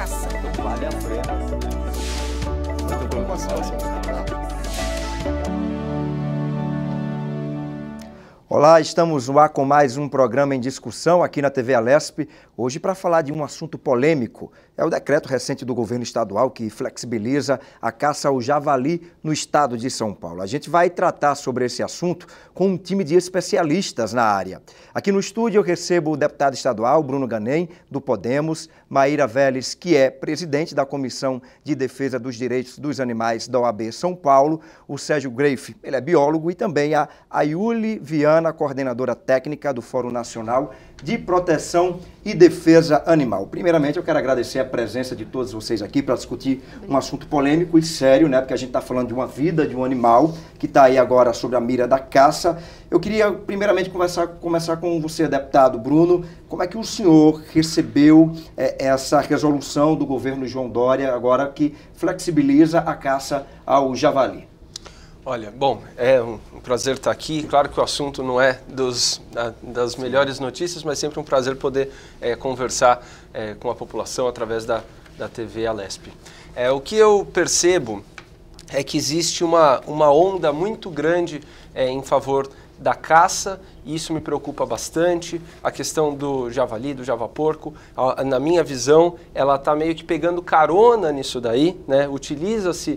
caça. Vale a pena. Muito bom. Olá, estamos no ar com mais um programa em discussão aqui na TV Alesp, hoje para falar de um assunto polêmico. É o decreto recente do governo estadual que flexibiliza a caça ao javali no estado de São Paulo. A gente vai tratar sobre esse assunto com um time de especialistas na área. Aqui no estúdio eu recebo o deputado estadual Bruno Ganem, do Podemos, Maíra Vélez, que é presidente da Comissão de Defesa dos Direitos dos Animais da OAB São Paulo, o Sérgio Greiff, ele é biólogo, e também a Ayuli Viana, coordenadora técnica do Fórum Nacional de Proteção e Defesa Animal. Primeiramente, eu quero agradecer a presença de todos vocês aqui para discutir um assunto polêmico e sério, né? Porque a gente está falando de uma vida de um animal que está aí agora sob a mira da caça. Eu queria, primeiramente, começar com você, deputado Bruno. Como é que o senhor recebeu essa resolução do governo João Dória, agora que flexibiliza a caça ao javali? Olha, bom, é um prazer estar aqui. Claro que o assunto não é das melhores notícias, mas sempre um prazer poder conversar com a população através da TV Alesp. O que eu percebo é que existe uma onda muito grande em favor da caça, e isso me preocupa bastante. A questão do javali, do javaporco, na minha visão, ela está meio que pegando carona nisso daí, né? Utiliza-se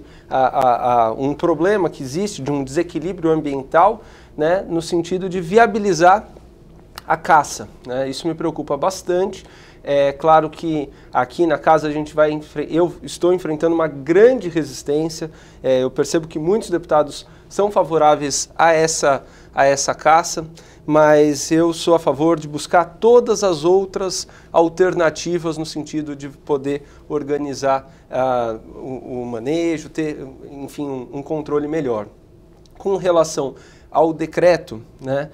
um problema que existe de um desequilíbrio ambiental, né? No sentido de viabilizar a caça, né? Isso me preocupa bastante. É claro que aqui na casa eu estou enfrentando uma grande resistência. Eu percebo que muitos deputados são favoráveis a essa caça, mas eu sou a favor de buscar todas as outras alternativas no sentido de poder organizar o manejo, ter, enfim, um controle melhor. Com relação ao decreto, né,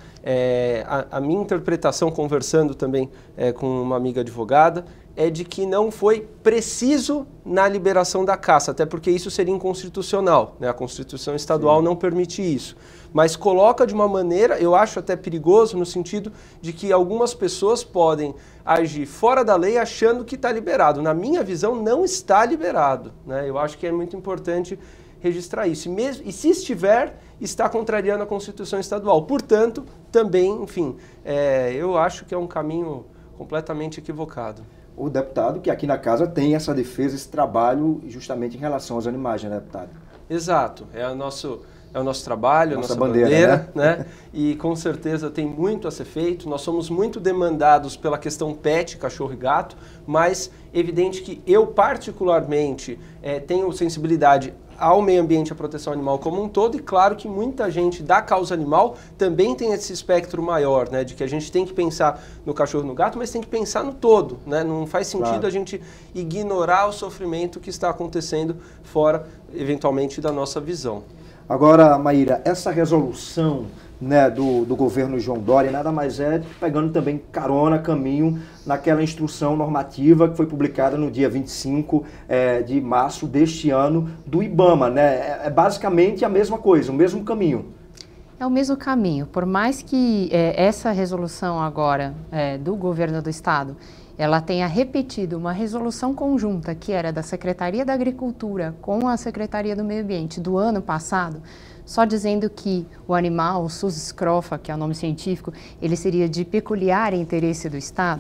a minha interpretação, conversando também com uma amiga advogada, é de que não foi preciso na liberação da caça, até porque isso seria inconstitucional, né? A Constituição Estadual não permite isso. Mas coloca de uma maneira, eu acho até perigoso, no sentido de que algumas pessoas podem agir fora da lei achando que está liberado. Na minha visão, não está liberado, né? Eu acho que é muito importante registrar isso. E se estiver, está contrariando a Constituição Estadual. Portanto, também, enfim, eu acho que é um caminho completamente equivocado. O deputado que aqui na casa tem essa defesa, esse trabalho justamente em relação aos animais, né, deputado? Exato, é o nosso trabalho, nossa a nossa bandeira, né? E com certeza tem muito a ser feito. Nós somos muito demandados pela questão pet, cachorro e gato, mas evidente que eu particularmente tenho sensibilidade ao meio ambiente, à proteção animal como um todo, e claro que muita gente da causa animal também tem esse espectro maior, né, de que a gente tem que pensar no cachorro e no gato, mas tem que pensar no todo, né, não faz sentido a gente ignorar o sofrimento que está acontecendo fora, eventualmente, da nossa visão. Agora, Maíra, essa resolução, né, do governo João Dória nada mais é pegando também caminho naquela instrução normativa que foi publicada no dia 25 de março deste ano do IBAMA, né? É basicamente a mesma coisa, o mesmo caminho. É o mesmo caminho, por mais que essa resolução agora do governo do estado, ela tenha repetido uma resolução conjunta que era da Secretaria da Agricultura com a Secretaria do Meio Ambiente do ano passado, só dizendo que o animal, o Sus scrofa, que é o nome científico, ele seria de peculiar interesse do Estado,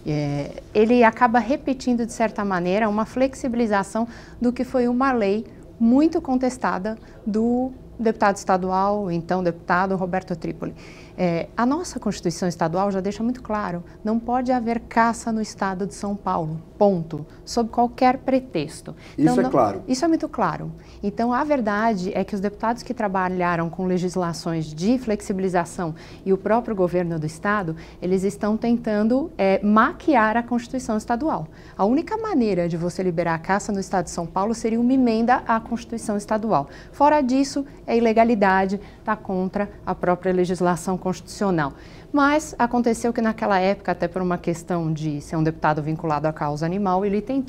ele acaba repetindo, de certa maneira, uma flexibilização do que foi uma lei muito contestada do deputado estadual, então deputado Roberto Trípoli. A nossa Constituição Estadual já deixa muito claro, não pode haver caça no estado de São Paulo, ponto, sob qualquer pretexto. Isso é claro. Isso é muito claro. Então, a verdade é que os deputados que trabalharam com legislações de flexibilização e o próprio governo do estado, eles estão tentando maquiar a Constituição Estadual. A única maneira de você liberar a caça no estado de São Paulo seria uma emenda à Constituição Estadual. Fora disso, é ilegalidade, está contra a própria legislação constitucional. Mas aconteceu que naquela época, até por uma questão de ser um deputado vinculado à causa animal, ele tentou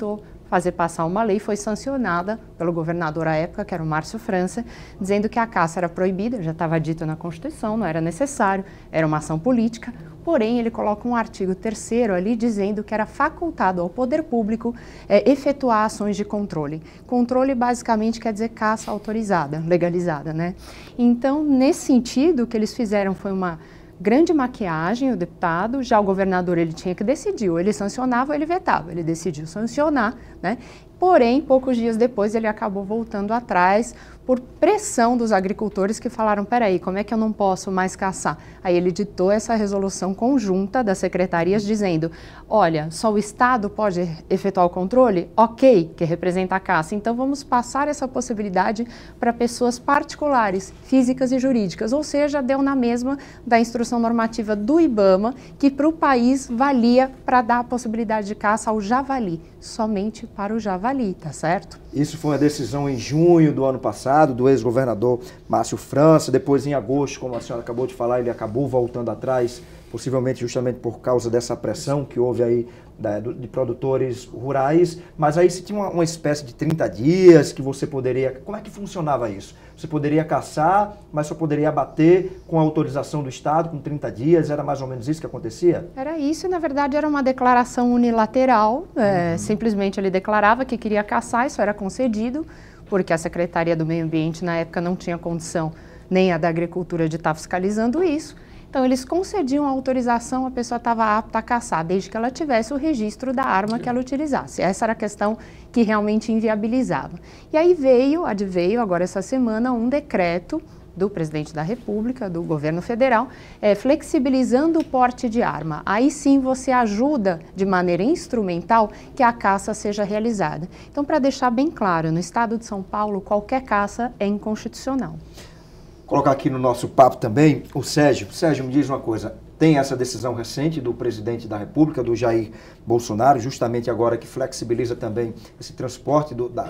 fazer passar uma lei, foi sancionada pelo governador à época, que era o Márcio França, dizendo que a caça era proibida, já estava dito na Constituição, não era necessário, era uma ação política, porém ele coloca um artigo 3º ali dizendo que era facultado ao poder público efetuar ações de controle. Controle basicamente quer dizer caça autorizada, legalizada, né? Então, nesse sentido, o que eles fizeram foi uma grande maquiagem, o deputado, já o governador ele tinha que decidir, ou ele sancionava ou ele vetava, ele decidiu sancionar, né? Porém, poucos dias depois ele acabou voltando atrás por pressão dos agricultores que falaram, peraí, como é que eu não posso mais caçar? Aí ele ditou essa resolução conjunta das secretarias dizendo, olha, só o Estado pode efetuar o controle? Ok, que representa a caça, então vamos passar essa possibilidade para pessoas particulares, físicas e jurídicas, ou seja, deu na mesma da instrução normativa do IBAMA, que para o país valia para dar a possibilidade de caça ao javali, somente para o javali, tá certo? Isso foi uma decisão em junho do ano passado, do ex-governador Márcio França. Depois, em agosto, como a senhora acabou de falar, ele acabou voltando atrás, possivelmente justamente por causa dessa pressão que houve aí de produtores rurais. Mas aí se tinha uma espécie de 30 dias que você poderia... Como é que funcionava isso? Você poderia caçar, mas só poderia abater com a autorização do Estado, com 30 dias? Era mais ou menos isso que acontecia? Era isso, e na verdade era uma declaração unilateral. Simplesmente ele declarava que queria caçar, isso era concedido, porque a Secretaria do Meio Ambiente na época não tinha condição, nem a da Agricultura, de estar fiscalizando isso. Então eles concediam a autorização, a pessoa estava apta a caçar, desde que ela tivesse o registro da arma que ela utilizasse. Essa era a questão que realmente inviabilizava. E aí adveio agora essa semana um decreto do presidente da República, do governo federal, flexibilizando o porte de arma. Aí sim você ajuda de maneira instrumental que a caça seja realizada. Então, para deixar bem claro, no estado de São Paulo, qualquer caça é inconstitucional. Colocar aqui no nosso papo também o Sérgio. Sérgio, me diz uma coisa, tem essa decisão recente do presidente da República, do Jair Bolsonaro, justamente agora que flexibiliza também esse transporte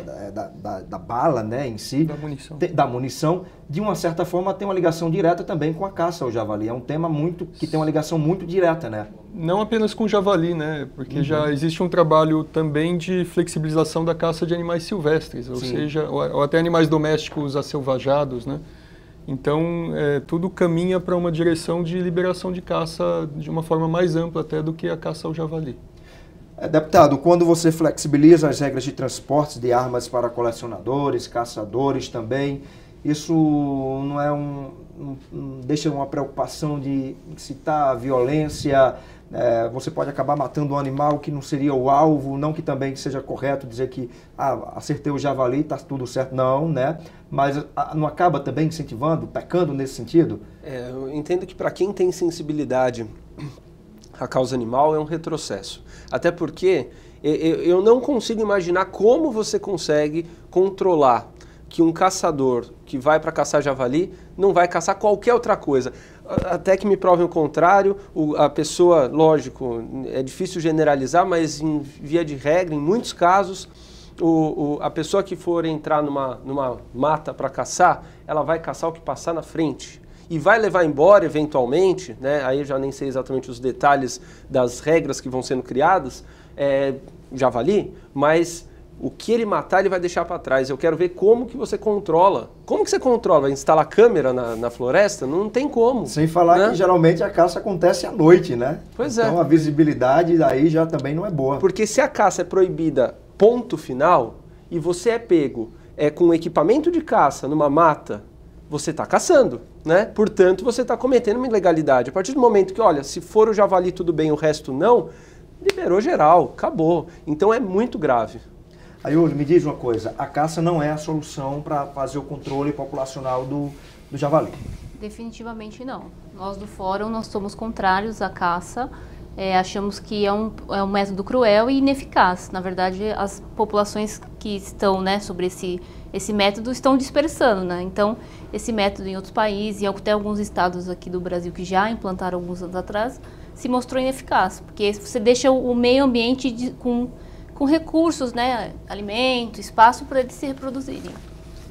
da bala, né, em si. Da munição. De uma certa forma tem uma ligação direta também com a caça ao javali. É um tema que tem uma ligação muito direta, né? Não apenas com o javali, né? Porque já existe um trabalho também de flexibilização da caça de animais silvestres, ou seja, ou até animais domésticos acelvajados, né? Então, tudo caminha para uma direção de liberação de caça de uma forma mais ampla até do que a caça ao javali. Deputado, quando você flexibiliza as regras de transporte de armas para colecionadores, caçadores também, isso não é deixa uma preocupação de incitar a violência? Você pode acabar matando um animal que não seria o alvo, não que também seja correto dizer que acertei o javali, está tudo certo, não, né? Mas não acaba também incentivando, pecando nesse sentido? Eu entendo que para quem tem sensibilidade à causa animal é um retrocesso. Até porque eu não consigo imaginar como você consegue controlar que um caçador que vai para caçar javali não vai caçar qualquer outra coisa. Até que me provem o contrário, a pessoa, lógico, é difícil generalizar, mas em via de regra, em muitos casos, a pessoa que for entrar numa mata para caçar, ela vai caçar o que passar na frente. E vai levar embora, eventualmente, né, aí eu já nem sei exatamente os detalhes das regras que vão sendo criadas, javali, mas o que ele matar, ele vai deixar para trás. Eu quero ver como que você controla. Como que você controla? Vai instalar câmera na floresta? Não tem como. Sem falar, né, que geralmente a caça acontece à noite, né? Pois então a visibilidade daí já também não é boa. Porque se a caça é proibida, ponto final, e você é pego com equipamento de caça numa mata, você está caçando, né? Portanto, você está cometendo uma ilegalidade. A partir do momento que, olha, se for o javali tudo bem, o resto não, liberou geral, acabou. Então é muito grave. Ayuri, me diz uma coisa, a caça não é a solução para fazer o controle populacional do javali? Definitivamente não. Nós do Fórum, nós somos contrários à caça, achamos que é um método cruel e ineficaz. Na verdade, as populações que estão, né, sobre esse método estão dispersando, né? Então, esse método em outros países e até alguns estados aqui do Brasil que já implantaram alguns anos atrás, se mostrou ineficaz, porque você deixa o meio ambiente com recursos, né, alimento, espaço para eles se reproduzirem.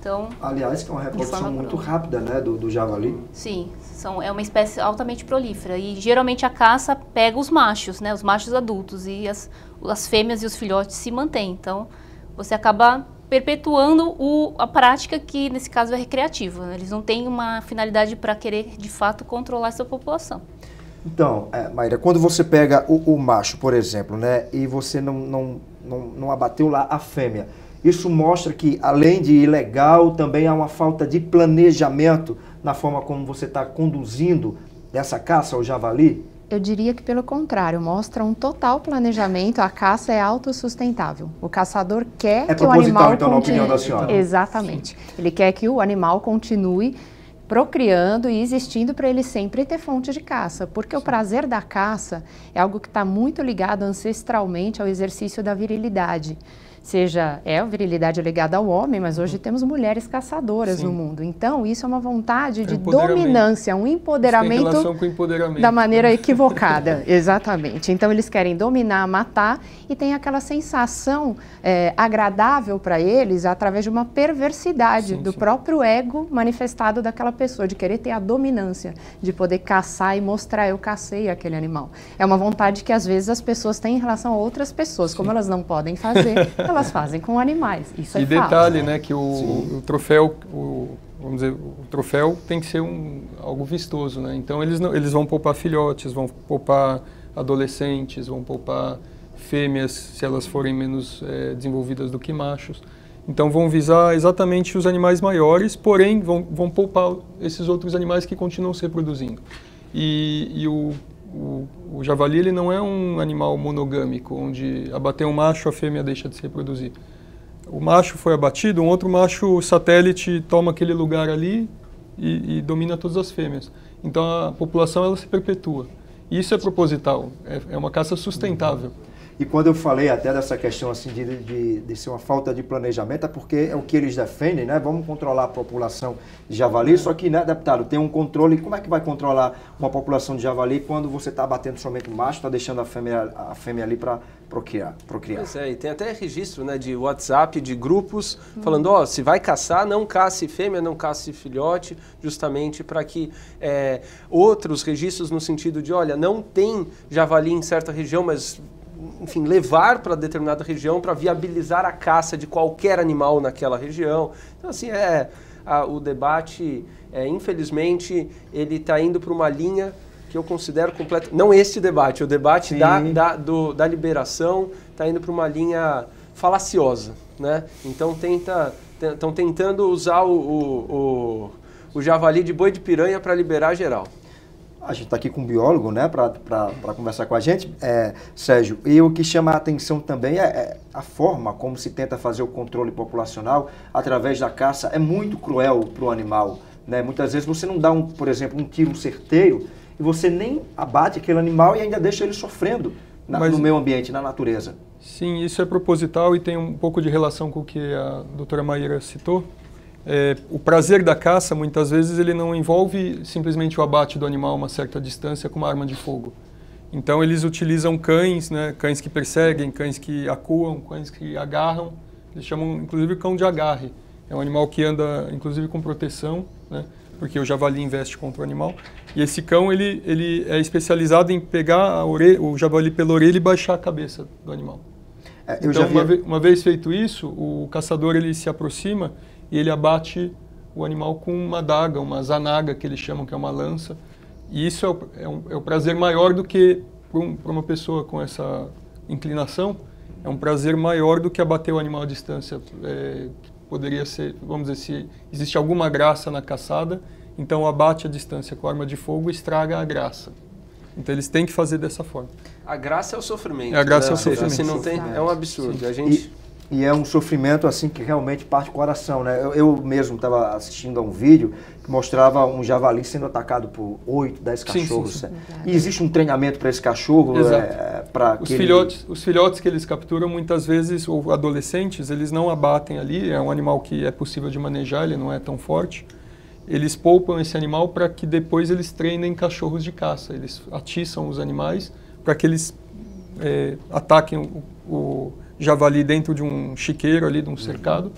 Então, aliás, que é uma reprodução muito rápida, né, do javali. Sim, é uma espécie altamente prolífera e geralmente a caça pega os machos, né, os machos adultos, e as fêmeas e os filhotes se mantêm. Então, você acaba perpetuando a prática que, nesse caso, é recreativa, né? Eles não têm uma finalidade para querer, de fato, controlar essa população. Então, Maíra, quando você pega o macho, por exemplo, né, e você não abateu lá a fêmea, isso mostra que, além de ilegal, também há uma falta de planejamento na forma como você está conduzindo essa caça ao javali? Eu diria que, pelo contrário, mostra um total planejamento. A caça é autossustentável. O caçador quer que o animal então, na opinião da senhora. Exatamente. Ele quer que o animal continue procriando e existindo para ele sempre ter fonte de caça, porque o prazer da caça é algo que está muito ligado ancestralmente ao exercício da virilidade. Seja, a virilidade ligada ao homem, mas hoje temos mulheres caçadoras no mundo. Então, isso é uma vontade de dominância, um empoderamento, relação com empoderamento da maneira equivocada. Exatamente. Então, eles querem dominar, matar, e tem aquela sensação agradável para eles através de uma perversidade do próprio ego manifestado daquela pessoa, de querer ter a dominância, de poder caçar e mostrar: eu cacei aquele animal. É uma vontade que, às vezes, as pessoas têm em relação a outras pessoas. Como elas não podem fazer, elas fazem com animais. Isso é fato. E detalhe, né, que o troféu, vamos dizer, o troféu tem que ser algo vistoso, né? Então eles vão poupar filhotes, vão poupar adolescentes, vão poupar fêmeas, se elas forem menos desenvolvidas do que machos. Então vão visar exatamente os animais maiores, porém vão poupar esses outros animais que continuam se reproduzindo. E o javali, ele não é um animal monogâmico, onde abater um macho, a fêmea deixa de se reproduzir. O macho foi abatido, um outro macho satélite toma aquele lugar ali e domina todas as fêmeas. Então a população, ela se perpetua. E isso é proposital, é uma caça sustentável. E quando eu falei até dessa questão assim de ser uma falta de planejamento, é porque é o que eles defendem, né? Vamos controlar a população de javali, só que, né, deputado, tem um controle. Como é que vai controlar uma população de javali quando você está abatendo somente o macho, está deixando a fêmea ali para procriar? Pois é, e tem até registro, né, de WhatsApp, de grupos, falando, se vai caçar, não caça fêmea, não caça filhote, justamente para que outros registros no sentido de, olha, não tem javali em certa região, mas, enfim, levar para determinada região para viabilizar a caça de qualquer animal naquela região. Então, assim, o debate, infelizmente, ele está indo para uma linha que eu considero completa. Não este debate, o debate da liberação está indo para uma linha falaciosa, né? Então estão tentando usar o javali de boi de piranha para liberar geral. A gente está aqui com um biólogo, né, para conversar com a gente, Sérgio, e o que chama a atenção também é a forma como se tenta fazer o controle populacional através da caça. É muito cruel para o animal, né? Muitas vezes você não dá, por exemplo, um tiro certeiro e você nem abate aquele animal e ainda deixa ele sofrendo no meio ambiente, na natureza. Sim, isso é proposital e tem um pouco de relação com o que a doutora Maíra citou. O prazer da caça, muitas vezes, ele não envolve simplesmente o abate do animal a uma certa distância com uma arma de fogo. Então, eles utilizam cães, né, cães que perseguem, cães que acuam, cães que agarram. Eles chamam, inclusive, cão de agarre. É um animal que anda, inclusive, com proteção, né, porque o javali investe contra o animal. E esse cão, ele é especializado em pegar o javali pela orelha e baixar a cabeça do animal. Então, uma vez feito isso, o caçador, ele se aproxima e ele abate o animal com uma adaga, uma zanaga, que eles chamam, que é uma lança. E isso é o prazer maior do que, para uma pessoa com essa inclinação, é um prazer maior do que abater o animal à distância. Poderia ser, vamos dizer, se existe alguma graça na caçada, então o abate à distância com arma de fogo estraga a graça. Então eles têm que fazer dessa forma. A graça é o sofrimento. A graça é o sofrimento. Se não tem, é um absurdo. Sim. E é um sofrimento assim que realmente parte do coração, né? Eu mesmo estava assistindo a um vídeo que mostrava um javali sendo atacado por 8, 10 cachorros. Sim. E existe um treinamento para esse cachorro? Os filhotes que eles capturam, muitas vezes, ou adolescentes, eles não abatem ali. É um animal que é possível de manejar, ele não é tão forte. Eles poupam esse animal para que depois eles treinem cachorros de caça. Eles atiçam os animais para que eles ataquem o javali dentro de um chiqueiro ali, de um cercado,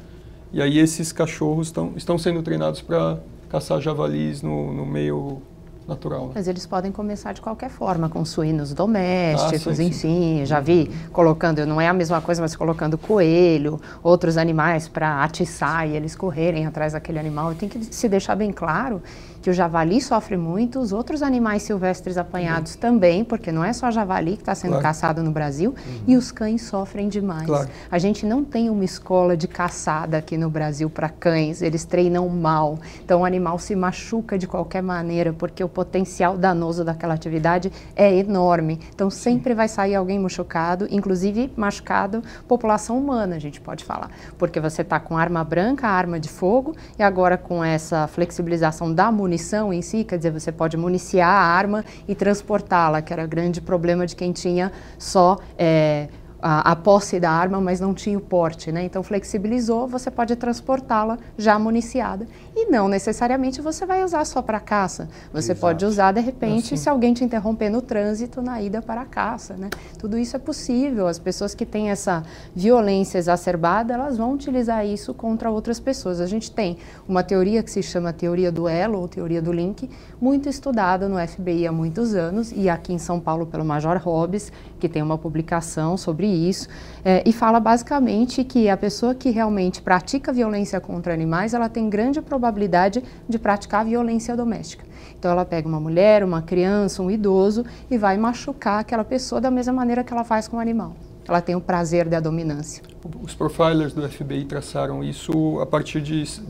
E aí esses cachorros estão sendo treinados para caçar javalis no meio natural. Né? Mas eles podem começar de qualquer forma, com suínos domésticos, sim, enfim. Já vi colocando, não é a mesma coisa, mas colocando coelho, outros animais para atiçar e eles correrem atrás daquele animal. E tem que se deixar bem claro que o javali sofre muito, os outros animais silvestres apanhados também, porque não é só javali que está sendo caçado no Brasil, e os cães sofrem demais. Claro. A gente não tem uma escola de caçada aqui no Brasil para cães, eles treinam mal, então o animal se machuca de qualquer maneira, porque o potencial danoso daquela atividade é enorme. Então sempre vai sair alguém machucado, inclusive machucado população humana, a gente pode falar, porque você está com arma branca, arma de fogo, e agora com essa flexibilização da munição em si, quer dizer, você pode municiar a arma e transportá-la, que era o grande problema de quem tinha só a posse da arma, mas não tinha o porte, né? Então flexibilizou, você pode transportá-la já municiada. E não necessariamente você vai usar só para caça. Você pode usar, de repente, se alguém te interromper no trânsito na ida para a caça, né? Tudo isso é possível. As pessoas que têm essa violência exacerbada, elas vão utilizar isso contra outras pessoas. A gente tem uma teoria que se chama teoria do elo, ou teoria do link, muito estudada no FBI há muitos anos, e aqui em São Paulo pelo Major Hobbes, que tem uma publicação sobre isso, e fala basicamente que a pessoa que realmente pratica violência contra animais, ela tem grande probabilidade de praticar violência doméstica. Então ela pega uma mulher, uma criança, um idoso e vai machucar aquela pessoa da mesma maneira que ela faz com o animal. Ela tem o prazer da dominância. Os profilers do FBI traçaram isso a partir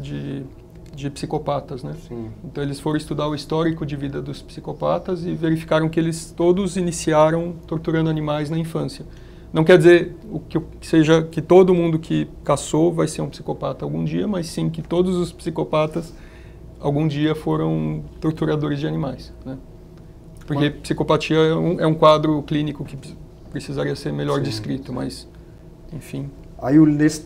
de psicopatas, né? Sim. Então eles foram estudar o histórico de vida dos psicopatas e verificaram que eles todos iniciaram torturando animais na infância. Não quer dizer que todo mundo que caçou vai ser um psicopata algum dia, mas sim que todos os psicopatas algum dia foram torturadores de animais, né? Porque psicopatia é um quadro clínico que precisaria ser melhor descrito, mas enfim. Aí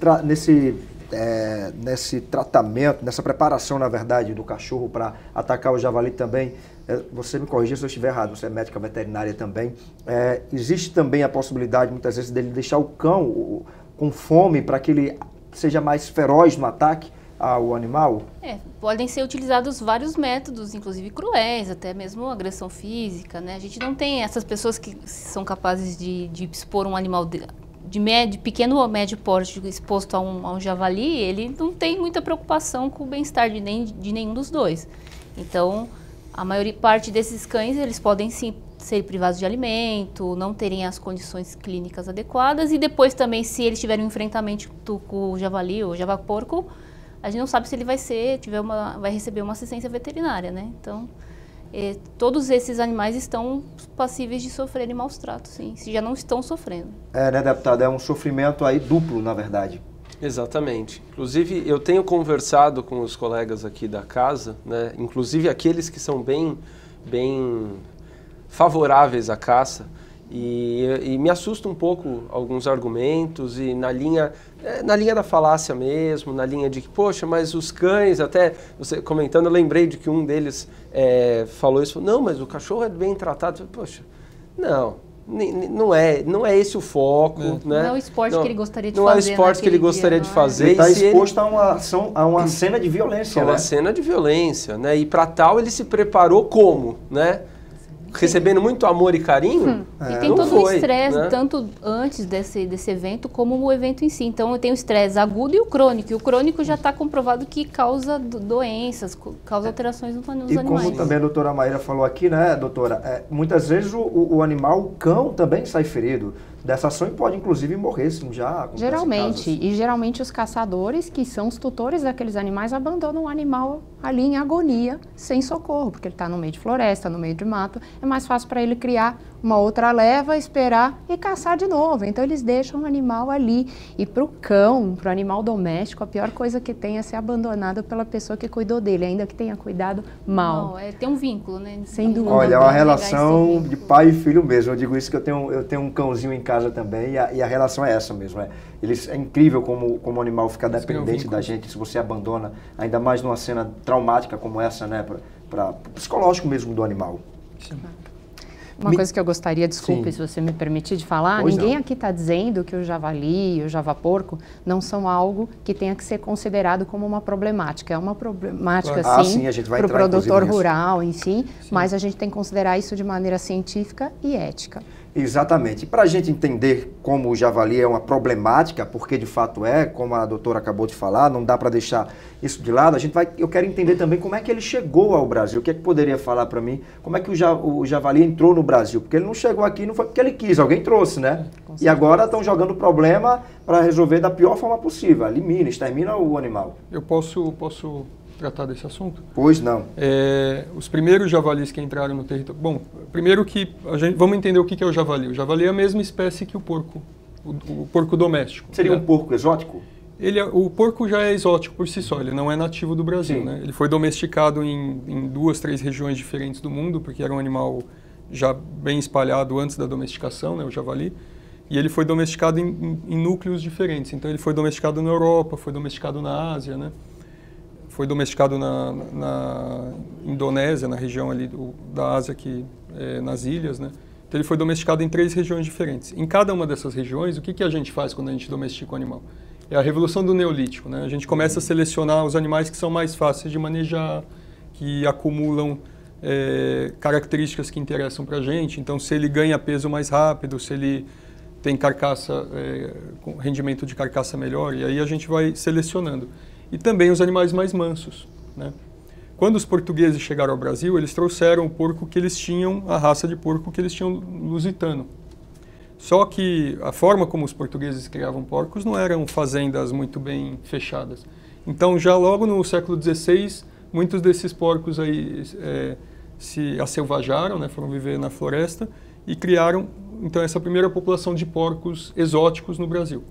nesse tratamento, nessa preparação, na verdade, do cachorro para atacar o javali também, você me corrija se eu estiver errado, você é médica veterinária também, existe também a possibilidade, muitas vezes, dele deixar o cão com fome para que ele seja mais feroz no ataque ao animal? Podem ser utilizados vários métodos, inclusive cruéis, até mesmo agressão física, né? A gente não tem essas pessoas que são capazes de expor um animal de pequeno ou médio porte exposto a um javali, ele não tem muita preocupação com o bem-estar de nenhum dos dois. Então, a maior parte desses cães, eles podem sim ser privados de alimento, não terem as condições clínicas adequadas, e depois também, se eles tiverem um enfrentamento com o javali ou o javaporco, a gente não sabe se ele vai receber uma assistência veterinária, né? Então, todos esses animais estão passíveis de sofrerem maus tratos, sim, se já não estão sofrendo. Né, deputado? É um sofrimento aí duplo, na verdade. Exatamente. Inclusive, eu tenho conversado com os colegas aqui da casa, né, inclusive aqueles que são bem favoráveis à caça, e me assusta um pouco alguns argumentos, e na linha da falácia mesmo, na linha de que, poxa, mas os cães, até você comentando, eu lembrei de que um deles falou isso, não, mas o cachorro é bem tratado. Poxa, não é esse o foco, né? Não é o esporte que ele gostaria de fazer. Não é o esporte que ele gostaria de fazer. Ele está exposto a uma cena de violência, né? Uma cena de violência, né? E para tal ele se preparou como, né? Recebendo muito amor e carinho. E tem todo o estresse, né? Tanto antes desse evento como o evento em si. Então, tem o estresse agudo e o crônico. E o crônico já está comprovado que causa doenças, causa alterações nos animais. E como também a doutora Maíra falou aqui, né, doutora, muitas vezes o animal, o cão, também sai ferido dessa ação e pode, inclusive, morrer, sim, já. Geralmente os caçadores, que são os tutores daqueles animais, abandonam o animal ali em agonia, sem socorro, porque ele está no meio de floresta, no meio de mato. É mais fácil para ele criar uma outra leva, esperar e caçar de novo. Então eles deixam o animal ali. E para o cão, para o animal doméstico, a pior coisa que tem é ser abandonado pela pessoa que cuidou dele, ainda que tenha cuidado mal. Tem um vínculo, né? Sem dúvida. Olha, é uma relação de pai e filho mesmo. Eu digo isso que eu tenho um cãozinho em casa também, e a relação é essa mesmo. É incrível como o animal fica dependente da gente se você abandona, ainda mais numa cena traumática como essa, né? Para o psicológico mesmo do animal. Sim. Uma coisa que eu gostaria, desculpe, Sim. se você me permitir de falar, Pois ninguém não. aqui está dizendo que o javali e o javaporco não são algo que tenha que ser considerado como uma problemática. É uma problemática, Claro. sim, Sim, a gente vai para o entrar, inclusive, produtor nisso. rural em si, mas a gente tem que considerar isso de maneira científica e ética. Exatamente. E para a gente entender como o javali é uma problemática, porque de fato é, como a doutora acabou de falar, não dá para deixar isso de lado, eu quero entender também como é que ele chegou ao Brasil. O que é que poderia falar para mim? Como é que o javali entrou no Brasil? Porque ele não chegou aqui, não foi porque ele quis, alguém trouxe, né? E agora estão jogando o problema para resolver da pior forma possível. Elimina, extermina o animal. Eu posso tratar desse assunto? Pois não. Os primeiros javalis que entraram no território... Bom, primeiro que vamos entender o que é o javali. O javali é a mesma espécie que o porco, o porco doméstico. Seria né? um porco exótico? O porco já é exótico por si só, ele não é nativo do Brasil. Né? Ele foi domesticado em 2, 3 regiões diferentes do mundo, porque era um animal já bem espalhado antes da domesticação, né, o javali. E ele foi domesticado em núcleos diferentes. Então ele foi domesticado na Europa, foi domesticado na Ásia, né? Foi domesticado na Indonésia, na região ali da Ásia, nas ilhas, né? Então ele foi domesticado em 3 regiões diferentes. Em cada uma dessas regiões, o que a gente faz quando a gente domestica o animal? É a revolução do Neolítico, né? A gente começa a selecionar os animais que são mais fáceis de manejar, que acumulam características que interessam para a gente. Então, se ele ganha peso mais rápido, se ele tem carcaça, com rendimento de carcaça melhor, e aí a gente vai selecionando. E também os animais mais mansos, né? Quando os portugueses chegaram ao Brasil, eles trouxeram o porco que eles tinham, a raça de porco que eles tinham lusitano. Só que a forma como os portugueses criavam porcos não eram fazendas muito bem fechadas. Então, já logo no século XVI, muitos desses porcos aí se acelvajaram, né, foram viver na floresta e criaram, então, essa primeira população de porcos exóticos no Brasil.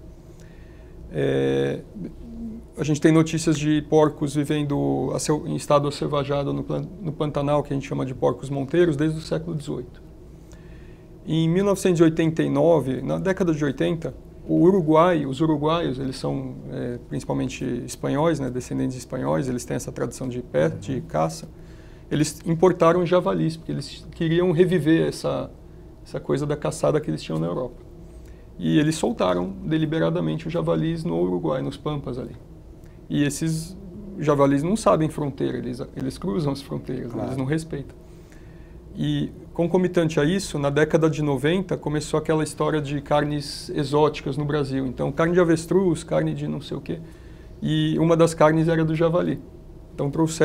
A gente tem notícias de porcos vivendo em estado acelvajado no Pantanal, que a gente chama de porcos monteiros, desde o século XVIII. Em 1989, na década de 80, os uruguaios, eles são principalmente espanhóis, né, descendentes de espanhóis, eles têm essa tradição de caça, eles importaram javalis, porque eles queriam reviver essa coisa da caçada que eles tinham na Europa. E eles soltaram deliberadamente os javalis no Uruguai, nos pampas ali. E esses javalis não sabem fronteira, eles cruzam as fronteiras, claro. Eles não respeitam. E, concomitante a isso, na década de 90, começou aquela história de carnes exóticas no Brasil. Então, carne de avestruz, carne de não sei o quê. E uma das carnes era do javali. Então,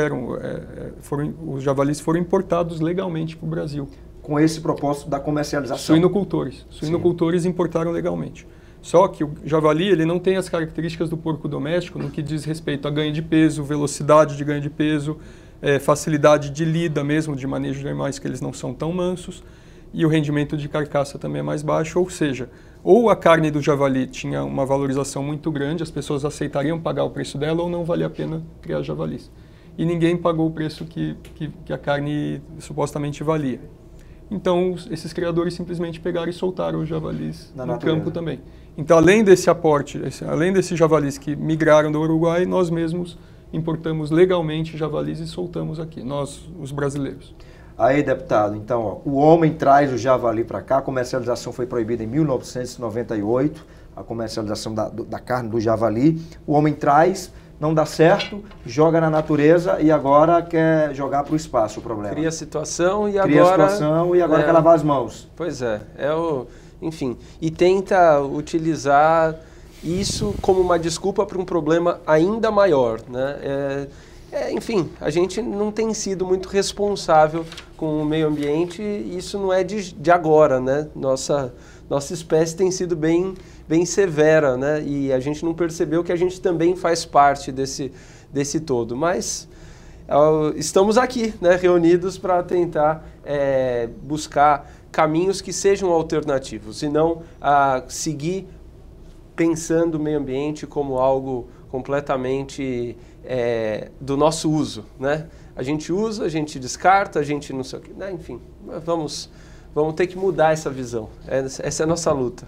os javalis foram importados legalmente para o Brasil. Com esse propósito da comercialização. Suinocultores importaram legalmente. Só que o javali ele não tem as características do porco doméstico no que diz respeito a ganho de peso, velocidade de ganho de peso, facilidade de lida mesmo, de manejo de animais que eles não são tão mansos, e o rendimento de carcaça também é mais baixo, ou seja, ou a carne do javali tinha uma valorização muito grande, as pessoas aceitariam pagar o preço dela, ou não valia a pena criar javalis. E ninguém pagou o preço que a carne supostamente valia. Então, esses criadores simplesmente pegaram e soltaram os javalis no campo também. Então, além desse aporte, além desses javalis que migraram do Uruguai, nós mesmos importamos legalmente javalis e soltamos aqui, nós, os brasileiros. Aí, deputado, então, o homem traz o javali para cá, a comercialização foi proibida em 1998, a comercialização da carne do javali. O homem traz, não dá certo, joga na natureza e agora quer jogar para o espaço o problema. Cria situação e agora quer lavar as mãos. Pois enfim, e tenta utilizar isso como uma desculpa para um problema ainda maior, né? Enfim, a gente não tem sido muito responsável com o meio ambiente e isso não é de agora, né? Nossa espécie tem sido bem severa, né? E a gente não percebeu que a gente também faz parte desse todo. Mas estamos aqui, né, reunidos para tentar buscar caminhos que sejam alternativos e não seguir pensando o meio ambiente como algo completamente do nosso uso, né? A gente usa, a gente descarta, a gente não sei o quê, né? Enfim, vamos ter que mudar essa visão. Essa é a nossa luta.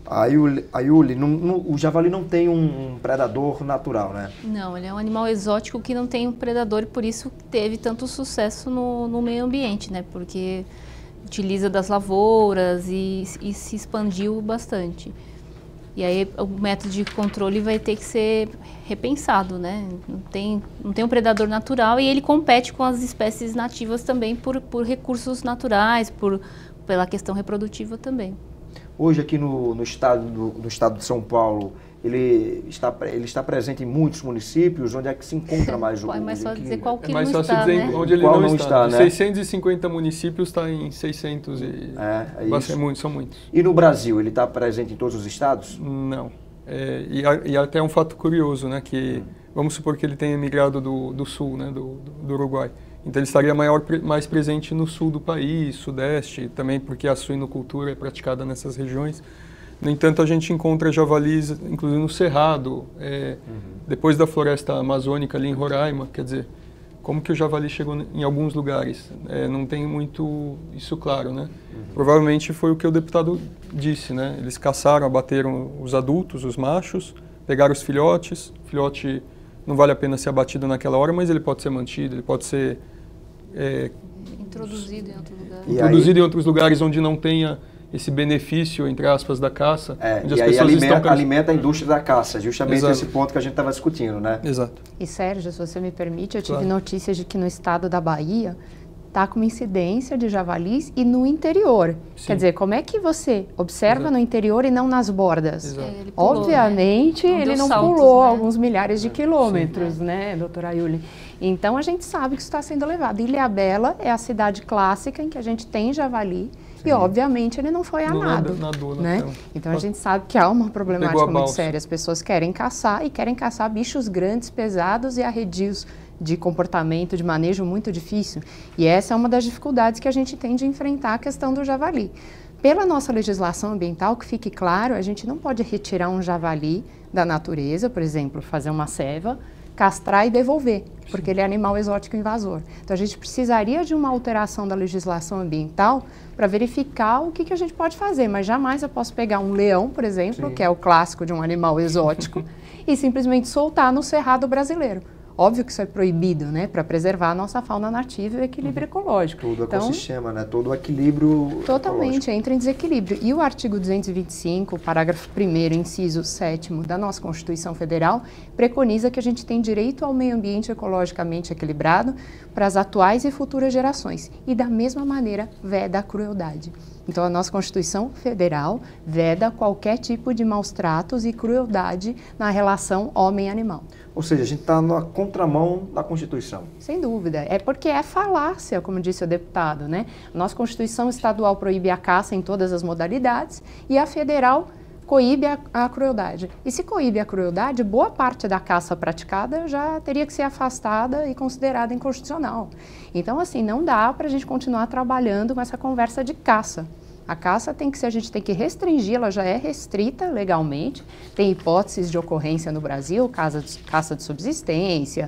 Ayuli, o javali não tem um predador natural, né? Não, ele é um animal exótico que não tem um predador e por isso teve tanto sucesso no meio ambiente, né? Porque utiliza das lavouras e se expandiu bastante. E aí o método de controle vai ter que ser repensado, né? Não tem um predador natural e ele compete com as espécies nativas também por recursos naturais, pela questão reprodutiva também. Hoje aqui no estado de São Paulo, ele está presente em muitos municípios. Onde é que se encontra mais o É mais fácil dizer qual que ele mais não fácil está, dizer né? onde ele Qual não está. né? 650 municípios está em 600 e... são muitos. E no Brasil, ele está presente em todos os estados? Não. E até um fato curioso, né? Que vamos supor que ele tenha migrado do sul, né? Do Uruguai. Então ele estaria mais presente no sul do país, sudeste, também porque a suinocultura é praticada nessas regiões. No entanto, a gente encontra javalis, inclusive no Cerrado, depois da floresta amazônica ali em Roraima. Quer dizer, como que o javali chegou em alguns lugares? Não tem muito isso claro, né? Provavelmente foi o que o deputado disse, né? Eles caçaram, abateram os adultos, os machos, pegaram os filhotes. O filhote não vale a pena ser abatido naquela hora, mas ele pode ser mantido, ele pode ser... introduzido em outro lugar. Introduzido em outros lugares onde não tenha esse benefício, entre aspas, da caça. Onde as pessoas alimenta a indústria da caça, justamente esse ponto que a gente estava discutindo, né? Exato. E Sérgio, se você me permite, eu tive notícias de que no estado da Bahia está com uma incidência de javalis e no interior. Sim. Quer dizer, como é que você observa no interior e não nas bordas? Ele pulou, obviamente, né? Ele não pulou alguns milhares de quilômetros, né, doutora Yuli? Então, a gente sabe que isso está sendo levado. Ilhabela é a cidade clássica em que a gente tem javali. Sim. E, obviamente, ele não foi a nado, né? Então, a gente sabe que há uma problemática muito séria. As pessoas querem caçar e querem caçar bichos grandes, pesados e arredios de comportamento, de manejo muito difícil. E essa é uma das dificuldades que a gente tem de enfrentar a questão do javali. Pela nossa legislação ambiental, que fique claro, a gente não pode retirar um javali da natureza, por exemplo, fazer uma ceva, castrar e devolver, porque ele é animal exótico invasor. Então, a gente precisaria de uma alteração da legislação ambiental para verificar o que a gente pode fazer, mas jamais eu posso pegar um leão, por exemplo, que é o clássico de um animal exótico, e simplesmente soltar no cerrado brasileiro. Óbvio que isso é proibido, né, para preservar a nossa fauna nativa e o equilíbrio ecológico. Todo o ecossistema, né, todo o equilíbrio totalmente, entra em desequilíbrio. E o artigo 225, parágrafo 1º, inciso 7º da nossa Constituição Federal, preconiza que a gente tem direito ao meio ambiente ecologicamente equilibrado para as atuais e futuras gerações. E da mesma maneira, veda a crueldade. Então, a nossa Constituição Federal veda qualquer tipo de maus tratos e crueldade na relação homem-animal. Ou seja, a gente está na contramão da Constituição. Sem dúvida. É porque é falácia, como disse o deputado, né? Nossa Constituição estadual proíbe a caça em todas as modalidades e a federal coíbe a crueldade. E se coíbe a crueldade, boa parte da caça praticada já teria que ser afastada e considerada inconstitucional. Então, assim, não dá para a gente continuar trabalhando com essa conversa de caça. A caça tem que ser, a gente tem que restringir, ela já é restrita legalmente, tem hipóteses de ocorrência no Brasil, caça de subsistência,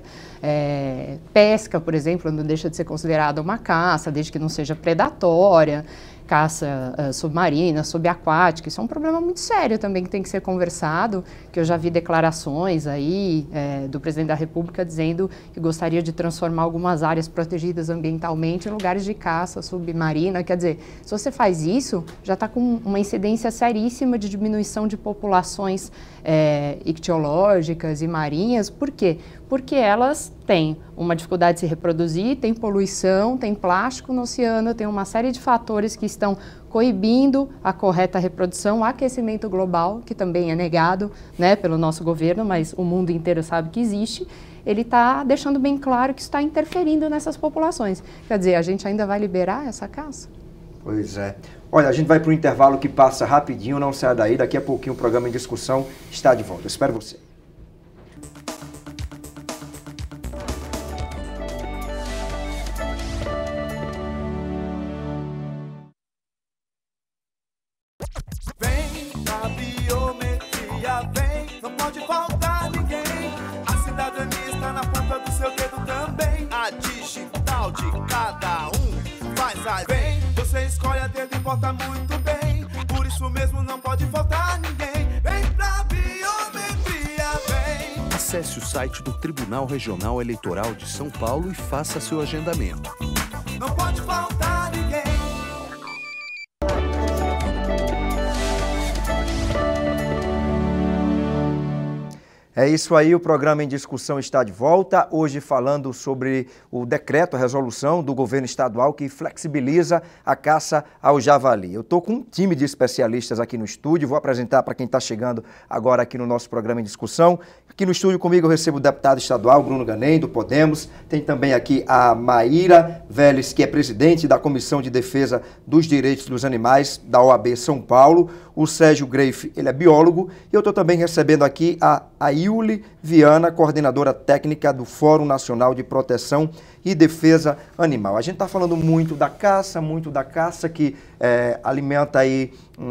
pesca, por exemplo, não deixa de ser considerada uma caça, desde que não seja predatória, caça submarina, subaquática, isso é um problema muito sério também que tem que ser conversado, que eu já vi declarações aí do presidente da República dizendo que gostaria de transformar algumas áreas protegidas ambientalmente em lugares de caça submarina. Quer dizer, se você faz isso, já está com uma incidência seríssima de diminuição de populações ictiológicas e marinhas. Por quê? Porque elas têm uma dificuldade de se reproduzir, tem poluição, tem plástico no oceano, tem uma série de fatores que estão coibindo a correta reprodução, o aquecimento global, que também é negado, né, pelo nosso governo, mas o mundo inteiro sabe que existe. Ele está deixando bem claro que está interferindo nessas populações. Quer dizer, a gente ainda vai liberar essa caça? Pois é. Olha, a gente vai para o intervalo que passa rapidinho, não saia daí, daqui a pouquinho o programa em discussão está de volta. Eu espero você. Acesse o site do Tribunal Regional Eleitoral de São Paulo e faça seu agendamento. Não pode faltar ninguém. É isso aí, o programa Em Discussão está de volta, hoje falando sobre o decreto, a resolução do governo estadual que flexibiliza a caça ao javali. Eu estou com um time de especialistas aqui no estúdio, vou apresentar para quem está chegando agora aqui no nosso programa Em Discussão. Aqui no estúdio comigo eu recebo o deputado estadual Bruno Ganem, do Podemos, tem também aqui a Maíra Vélez, que é presidente da Comissão de Defesa dos Direitos dos Animais da OAB São Paulo, o Sérgio Greiff, ele é biólogo, e eu estou também recebendo aqui a Iuli Viana, coordenadora técnica do Fórum Nacional de Proteção e Defesa Animal. A gente está falando muito da caça que alimenta aí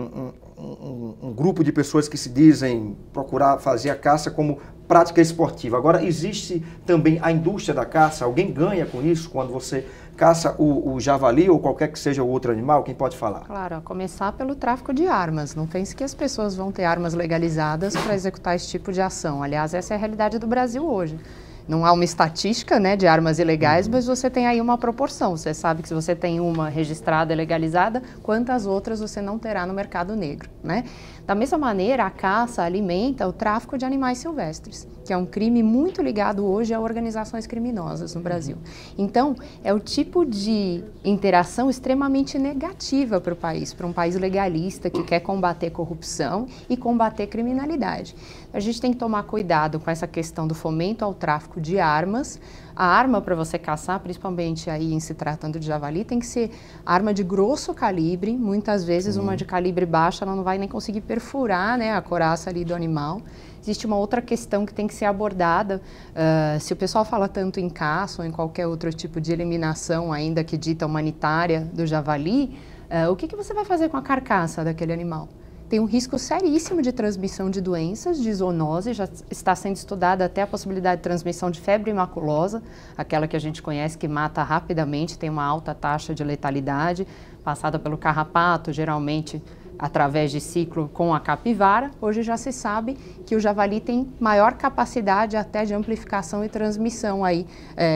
um grupo de pessoas que se dizem procurar fazer a caça como prática esportiva. Agora, existe também a indústria da caça? Alguém ganha com isso quando você caça o javali ou qualquer que seja o outro animal? Quem pode falar? Claro, a começar pelo tráfico de armas. Não pense que as pessoas vão ter armas legalizadas para executar esse tipo de ação. Aliás, essa é a realidade do Brasil hoje. Não há uma estatística, né, de armas ilegais, mas você tem aí uma proporção. Você sabe que se você tem uma registrada e legalizada, quantas outras você não terá no mercado negro, né? Da mesma maneira, a caça alimenta o tráfico de animais silvestres, que é um crime muito ligado hoje a organizações criminosas no Brasil. Então, é o tipo de interação extremamente negativa para o país, para um país legalista que quer combater corrupção e combater criminalidade. A gente tem que tomar cuidado com essa questão do fomento ao tráfico de armas. A arma para você caçar, principalmente aí em se tratando de javali, tem que ser arma de grosso calibre. Muitas vezes uma de calibre baixo ela não vai nem conseguir perfurar, né, a couraça ali do animal. Existe uma outra questão que tem que ser abordada. Se o pessoal fala tanto em caça ou em qualquer outro tipo de eliminação, ainda que dita humanitária, do javali, o que você vai fazer com a carcaça daquele animal? Tem um risco seríssimo de transmissão de doenças, de zoonose, já está sendo estudada até a possibilidade de transmissão de febre maculosa, aquela que a gente conhece que mata rapidamente, tem uma alta taxa de letalidade, passada pelo carrapato, geralmente através de ciclo com a capivara. Hoje já se sabe que o javali tem maior capacidade até de amplificação e transmissão aí,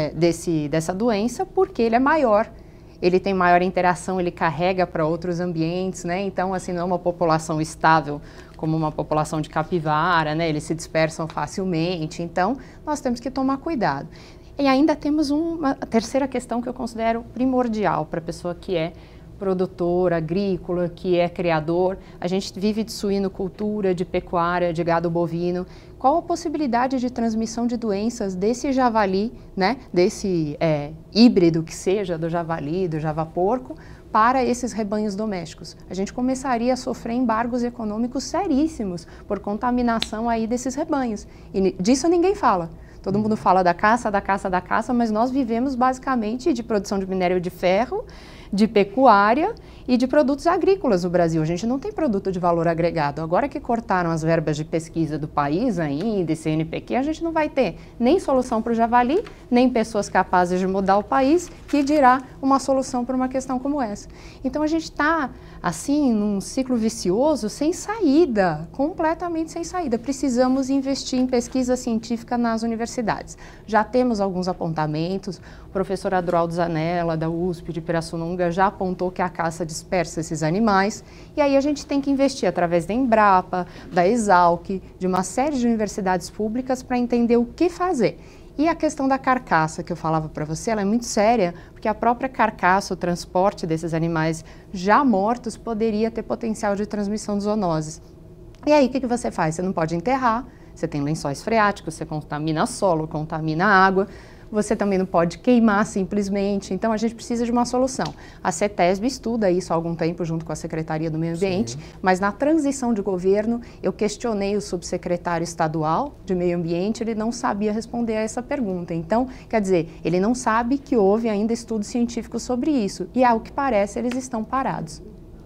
dessa doença, porque ele é maior. Ele tem maior interação, ele carrega para outros ambientes, né? Então, assim, não é uma população estável como uma população de capivara, né? Eles se dispersam facilmente, então nós temos que tomar cuidado. E ainda temos uma terceira questão que eu considero primordial para a pessoa que é produtor, agrícola, que é criador. A gente vive de suinocultura, de pecuária, de gado bovino. Qual a possibilidade de transmissão de doenças desse javali, né, desse híbrido que seja, do javali, do javaporco, para esses rebanhos domésticos? A gente começaria a sofrer embargos econômicos seríssimos por contaminação aí desses rebanhos. E disso ninguém fala. Todo mundo fala da caça, mas nós vivemos basicamente de produção de minério de ferro, de pecuária e de produtos agrícolas no Brasil. A gente não tem produto de valor agregado. Agora que cortaram as verbas de pesquisa do país ainda, CNPq, a gente não vai ter nem solução para o javali, nem pessoas capazes de mudar o país, que dirá uma solução para uma questão como essa. Então a gente está, assim, num ciclo vicioso sem saída, completamente sem saída. Precisamos investir em pesquisa científica nas universidades. Já temos alguns apontamentos. O professor Adroaldo Zanella, da USP de Pirassununga, já apontou que a caça dispersa esses animais. E aí a gente tem que investir através da Embrapa, da Exalc, de uma série de universidades públicas para entender o que fazer. E a questão da carcaça que eu falava para você, ela é muito séria, porque a própria carcaça, o transporte desses animais já mortos, poderia ter potencial de transmissão de zoonoses. E aí, o que você faz? Você não pode enterrar, você tem lençóis freáticos, você contamina solo, contamina água, você também não pode queimar simplesmente, então a gente precisa de uma solução. A CETESB estuda isso há algum tempo junto com a Secretaria do Meio Ambiente, sim, mas na transição de governo eu questionei o subsecretário estadual de Meio Ambiente, ele não sabia responder a essa pergunta. Então, quer dizer, ele não sabe que houve ainda estudos científicos sobre isso e ao que parece eles estão parados.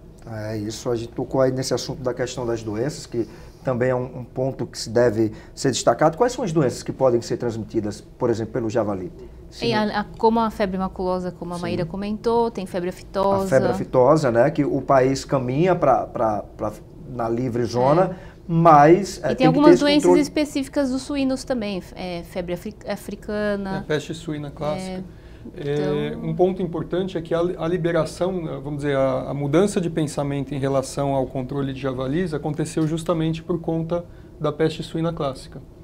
É isso, a gente tocou aí nesse assunto da questão das doenças, que também é um ponto que se deve ser destacado. Quais são as doenças que podem ser transmitidas, por exemplo, pelo javali? Como a febre maculosa, como a Maíra comentou, tem febre aftosa. A febre aftosa, né, que o país caminha na livre zona, mas e tem algumas doenças específicas dos suínos também, febre africana. Peste suína clássica. Então... Um ponto importante é que a liberação, vamos dizer, a mudança de pensamento em relação ao controle de javalis aconteceu justamente por conta da peste suína clássica.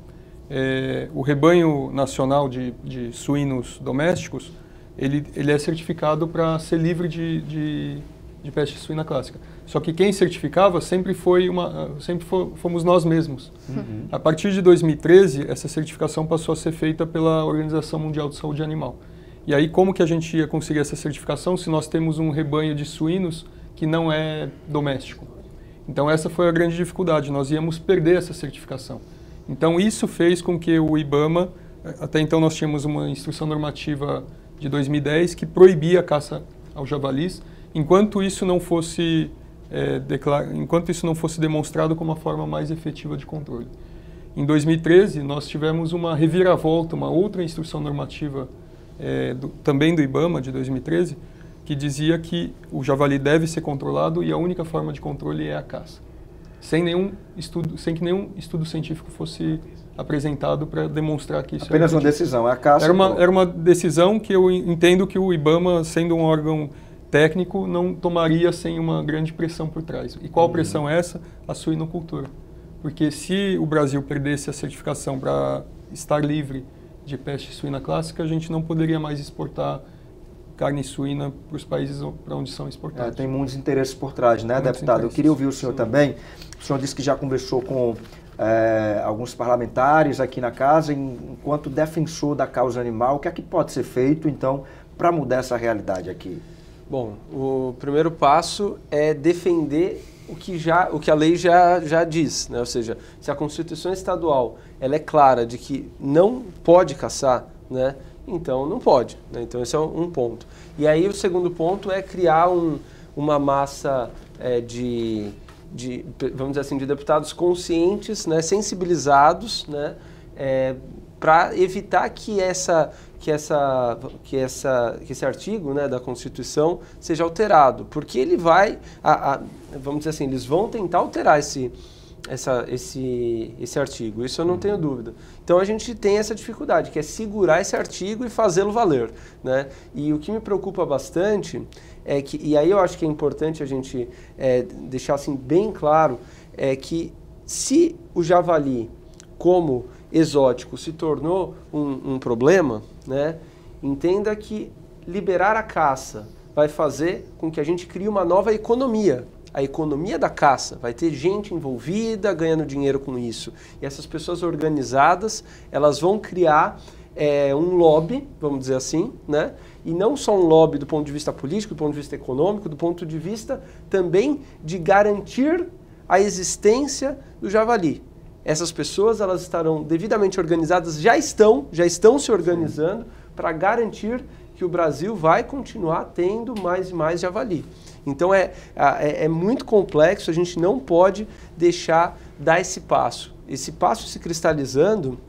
o rebanho nacional de suínos domésticos, ele é certificado para ser livre de peste suína clássica. Só que quem certificava sempre fomos nós mesmos. Uhum. A partir de 2013, essa certificação passou a ser feita pela Organização Mundial de Saúde Animal. E aí, como que a gente ia conseguir essa certificação se nós temos um rebanho de suínos que não é doméstico? Então, essa foi a grande dificuldade. Nós íamos perder essa certificação. Então, isso fez com que o IBAMA, até então nós tínhamos uma instrução normativa de 2010 que proibia a caça aos javalis, enquanto isso não fosse demonstrado como a forma mais efetiva de controle. Em 2013, nós tivemos uma reviravolta, uma outra instrução normativa também do IBAMA, de 2013, que dizia que o javali deve ser controlado e a única forma de controle é a caça. Sem que nenhum estudo científico fosse apresentado para demonstrar que isso apenas uma decisão, é a caça. Era uma decisão que eu entendo que o IBAMA, sendo um órgão técnico, não tomaria sem uma grande pressão por trás. E qual pressão é essa? A suinocultura. Porque se o Brasil perdesse a certificação para estar livre de peste suína clássica, a gente não poderia mais exportar carne suína para os países para onde são exportados. Tem muitos interesses por trás, né, deputado? Eu queria ouvir o senhor também. O senhor disse que já conversou com alguns parlamentares aqui na casa, enquanto defensor da causa animal. O que é que pode ser feito, então, para mudar essa realidade aqui? Bom, o primeiro passo é defender o que a lei já diz, né? Ou seja, se a Constituição Estadual ela é clara de que não pode caçar, né? Então não pode, né? Então esse é um ponto. E aí o segundo ponto é criar uma massa vamos dizer assim, de deputados conscientes, né? Sensibilizados, né? Para evitar que esse artigo, né, da Constituição seja alterado, porque ele vai, vamos dizer assim, eles vão tentar alterar esse artigo, isso eu não tenho dúvida. Então a gente tem essa dificuldade, que é segurar esse artigo e fazê-lo valer, né? E o que me preocupa bastante é que, e aí eu acho que é importante a gente deixar assim bem claro, é que se o javali como exótico se tornou um problema, né? Entenda que liberar a caça vai fazer com que a gente crie uma nova economia. A economia da caça, vai ter gente envolvida, ganhando dinheiro com isso. E essas pessoas organizadas, elas vão criar um lobby, vamos dizer assim, né? E não só um lobby do ponto de vista político, do ponto de vista econômico, do ponto de vista também de garantir a existência do javali. Essas pessoas, elas estarão devidamente organizadas, já estão se organizando para garantir que o Brasil vai continuar tendo mais e mais javali. Então é muito complexo, a gente não pode deixar dar esse passo. Esse passo se cristalizando,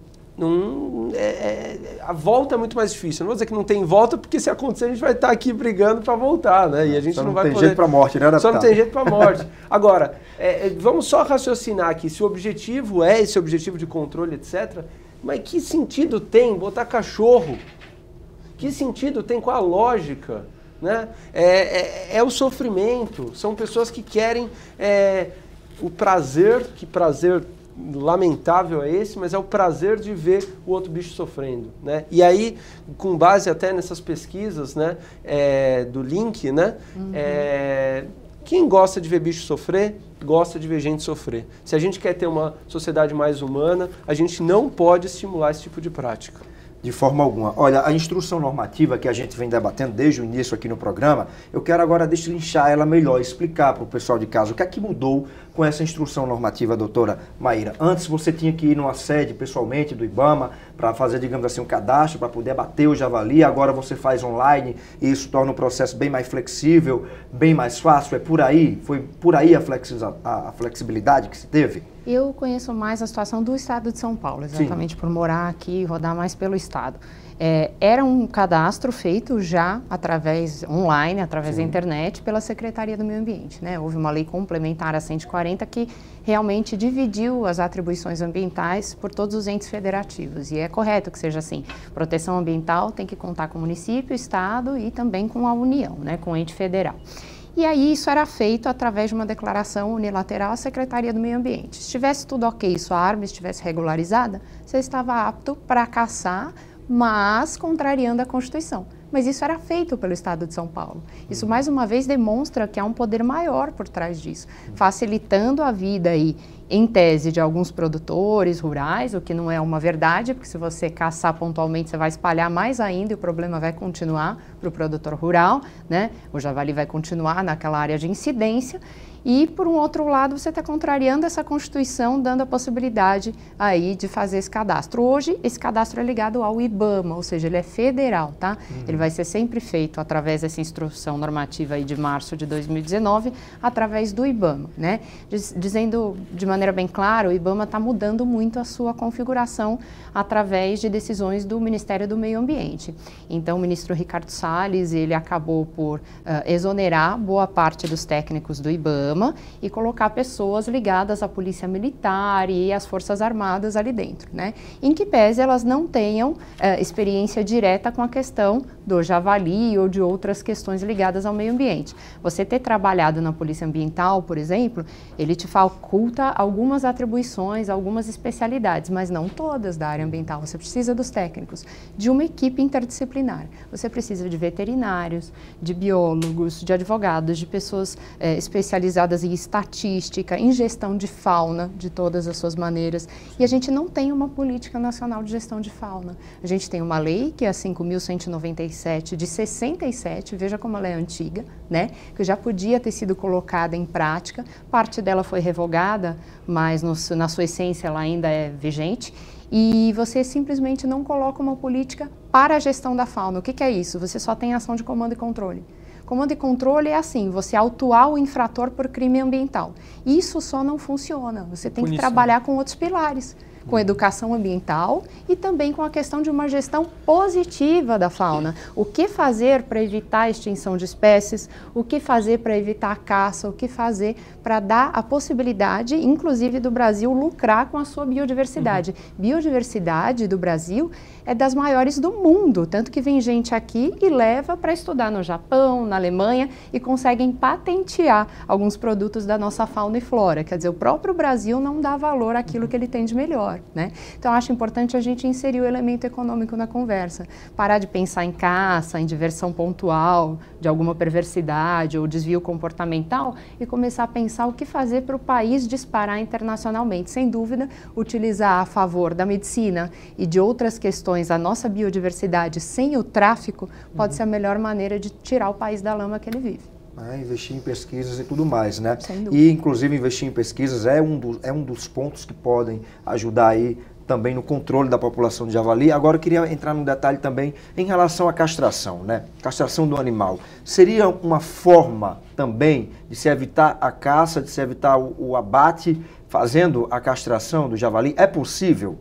a volta é muito mais difícil. Eu não vou dizer que não tem volta, porque se acontecer a gente vai estar aqui brigando para voltar, né? E a gente não vai poder... Só não tem jeito para a morte, né, deputado? Só não tem jeito para a morte. Agora, vamos só raciocinar aqui, se o objetivo é esse objetivo de controle, etc., mas que sentido tem botar cachorro? Que sentido tem? Qual a lógica? Né? É o sofrimento, são pessoas que querem o prazer, que prazer lamentável é esse, mas é o prazer de ver o outro bicho sofrendo, né? E aí, com base até nessas pesquisas, né, do Link, né, quem gosta de ver bicho sofrer, gosta de ver gente sofrer. Se a gente quer ter uma sociedade mais humana, a gente não pode estimular esse tipo de prática. De forma alguma. Olha, a instrução normativa que a gente vem debatendo desde o início aqui no programa, eu quero agora destrinchar ela melhor, explicar para o pessoal de casa o que é que mudou com essa instrução normativa, doutora Maíra. Antes você tinha que ir numa sede pessoalmente do IBAMA para fazer, digamos assim, um cadastro para poder abater o javali, agora você faz online e isso torna o processo bem mais flexível, bem mais fácil. Foi por aí a flexibilidade que se teve? Eu conheço mais a situação do estado de São Paulo, exatamente. Sim. Por morar aqui e rodar mais pelo estado. Era um cadastro feito já online, através Sim. da internet, pela Secretaria do Meio Ambiente, né? Houve uma lei complementar a 140 que realmente dividiu as atribuições ambientais por todos os entes federativos. E é correto que seja assim. Proteção ambiental tem que contar com o município, o estado e também com a União, né? Com o ente federal. E aí isso era feito através de uma declaração unilateral à Secretaria do Meio Ambiente. Se estivesse tudo ok, sua arma estivesse regularizada, você estava apto para caçar, mas contrariando a Constituição. Mas isso era feito pelo Estado de São Paulo. Isso, mais uma vez, demonstra que há um poder maior por trás disso, facilitando a vida aí, em tese, de alguns produtores rurais, o que não é uma verdade, porque se você caçar pontualmente, você vai espalhar mais ainda e o problema vai continuar para o produtor rural, né? O javali vai continuar naquela área de incidência. E, por um outro lado, você está contrariando essa Constituição, dando a possibilidade aí de fazer esse cadastro. Hoje, esse cadastro é ligado ao IBAMA, ou seja, ele é federal, tá? Ele vai ser sempre feito através dessa instrução normativa aí de março de 2019, através do IBAMA, né? Dizendo de maneira bem clara, o IBAMA está mudando muito a sua configuração através de decisões do Ministério do Meio Ambiente. Então, o ministro Ricardo Salles, ele acabou por exonerar boa parte dos técnicos do IBAMA e colocar pessoas ligadas à Polícia Militar e às Forças Armadas ali dentro, né? Em que pese elas não tenham experiência direta com a questão do javali ou de outras questões ligadas ao meio ambiente. Você ter trabalhado na Polícia Ambiental, por exemplo, ele te faculta algumas atribuições, algumas especialidades, mas não todas da área ambiental. Você precisa dos técnicos, de uma equipe interdisciplinar. Você precisa de veterinários, de biólogos, de advogados, de pessoas especializadas em estatística, em gestão de fauna, de todas as suas maneiras. E a gente não tem uma política nacional de gestão de fauna. A gente tem uma lei, que é a 5.197 de 67, veja como ela é antiga, né? Que já podia ter sido colocada em prática. Parte dela foi revogada, mas na sua essência ela ainda é vigente. E você simplesmente não coloca uma política para a gestão da fauna. O que é isso? Você só tem ação de comando e controle. Comando e controle é assim, você autuar o infrator por crime ambiental. Isso só não funciona, você tem que trabalhar com outros pilares, com educação ambiental e também com a questão de uma gestão positiva da fauna. O que fazer para evitar a extinção de espécies, o que fazer para evitar a caça, o que fazer para dar a possibilidade, inclusive do Brasil, lucrar com a sua biodiversidade. Biodiversidade do Brasil é das maiores do mundo, tanto que vem gente aqui e leva para estudar no Japão, na Alemanha e conseguem patentear alguns produtos da nossa fauna e flora. Quer dizer, o próprio Brasil não dá valor àquilo que ele tem de melhor, né? Então, acho importante a gente inserir o elemento econômico na conversa, parar de pensar em caça, em diversão pontual, de alguma perversidade ou desvio comportamental e começar a pensar o que fazer para o país disparar internacionalmente. Sem dúvida, utilizar a favor da medicina e de outras questões a nossa biodiversidade sem o tráfico pode ser a melhor maneira de tirar o país da lama que ele vive. Investir em pesquisas e tudo mais, né? Sem dúvida. E, inclusive, investir em pesquisas é um dos pontos que podem ajudar aí também no controle da população de javali. Agora, eu queria entrar num detalhe também em relação à castração, né? Castração do animal. Seria uma forma também de se evitar a caça, de se evitar o abate, fazendo a castração do javali? É possível?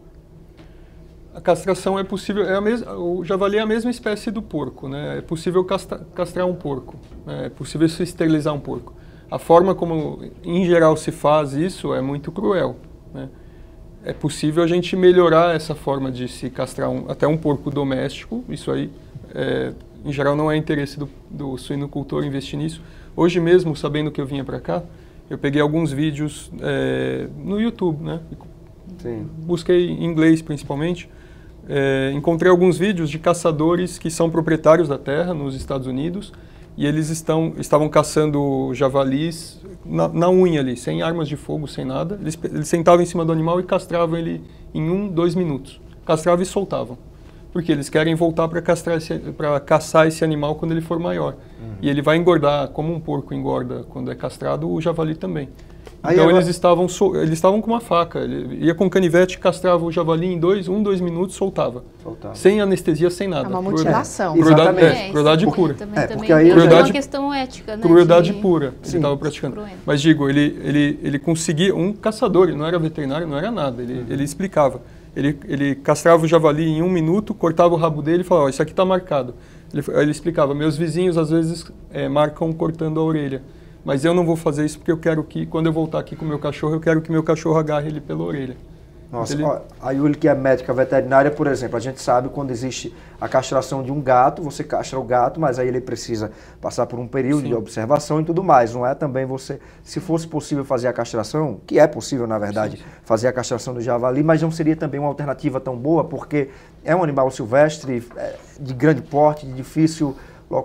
A castração é possível, o javali é a mesma espécie do porco, né? É possível castrar um porco, né? É possível se esterilizar um porco. A forma como, em geral, se faz isso é muito cruel, né? É possível a gente melhorar essa forma de se castrar até um porco doméstico, isso aí, em geral, não é interesse do suinocultor investir nisso. Hoje mesmo, sabendo que eu vinha para cá, eu peguei alguns vídeos no YouTube, né? Sim. Busquei em inglês, principalmente. Encontrei alguns vídeos de caçadores que são proprietários da terra nos Estados Unidos e eles estavam caçando javalis na unha ali, sem armas de fogo, sem nada. Eles sentavam em cima do animal e castravam ele em 2 minutos. Castravam e soltavam. Porque eles querem voltar para caçar esse animal quando ele for maior. E ele vai engordar, como um porco engorda quando é castrado, o javali também. Então eles estavam com uma faca, ele ia com canivete, castrava o javali em 2 minutos, soltava. Sem anestesia, sem nada. É uma mutilação. Crueldade pura. Porque aí é uma questão ética, né? Crueldade pura, ele estava praticando. Mas digo, ele conseguia, um caçador, ele não era veterinário, não era nada, ele explicava. Ele castrava o javali em 1 minuto, cortava o rabo dele e falava, isso aqui está marcado. Ele explicava, meus vizinhos às vezes marcam cortando a orelha. Mas eu não vou fazer isso porque eu quero que, quando eu voltar aqui com o meu cachorro, eu quero que meu cachorro agarre ele pela orelha. Nossa, ó, a Yuli, que é médica veterinária, por exemplo, a gente sabe quando existe a castração de um gato, você castra o gato, mas aí ele precisa passar por um período de observação e tudo mais. Não é também você, se fosse possível fazer a castração, que é possível, na verdade, fazer a castração do javali, mas não seria também uma alternativa tão boa, porque é um animal silvestre, de grande porte, de difícil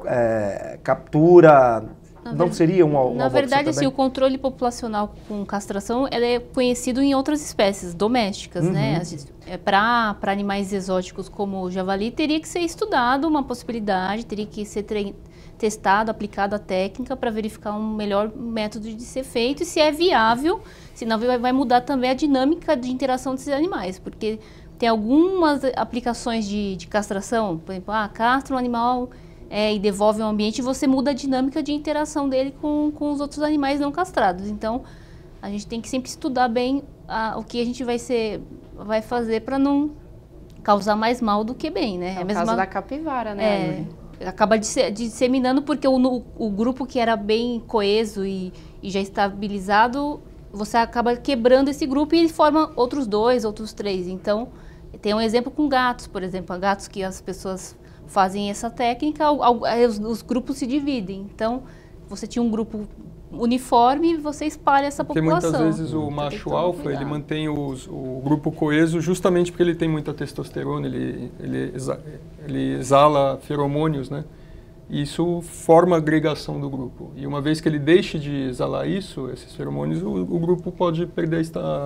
captura. Não seria uma Na verdade, assim, também? o controle populacional com castração é conhecido em outras espécies domésticas, né? Para animais exóticos como o javali, teria que ser estudado uma possibilidade, teria que ser testado, aplicado a técnica para verificar um melhor método de ser feito e se é viável, senão vai mudar também a dinâmica de interação desses animais, porque tem algumas aplicações de castração, por exemplo, castra um animal e devolve ao ambiente, e você muda a dinâmica de interação dele com os outros animais não castrados. Então, a gente tem que sempre estudar bem o que a gente vai fazer para não causar mais mal do que bem, né? É o caso da capivara, né? Acaba disseminando porque o grupo que era bem coeso e já estabilizado, você acaba quebrando esse grupo e ele forma outros 2, outros 3. Então, tem um exemplo com gatos, por exemplo, gatos que as pessoas fazem essa técnica, os grupos se dividem. Então, você tinha um grupo uniforme e você espalha essa população. Porque muitas vezes o macho alfa, ele mantém o grupo coeso justamente porque ele tem muita testosterona, ele exala feromônios, né? E isso forma a agregação do grupo. E uma vez que ele deixe de exalar esses feromônios, o grupo pode perder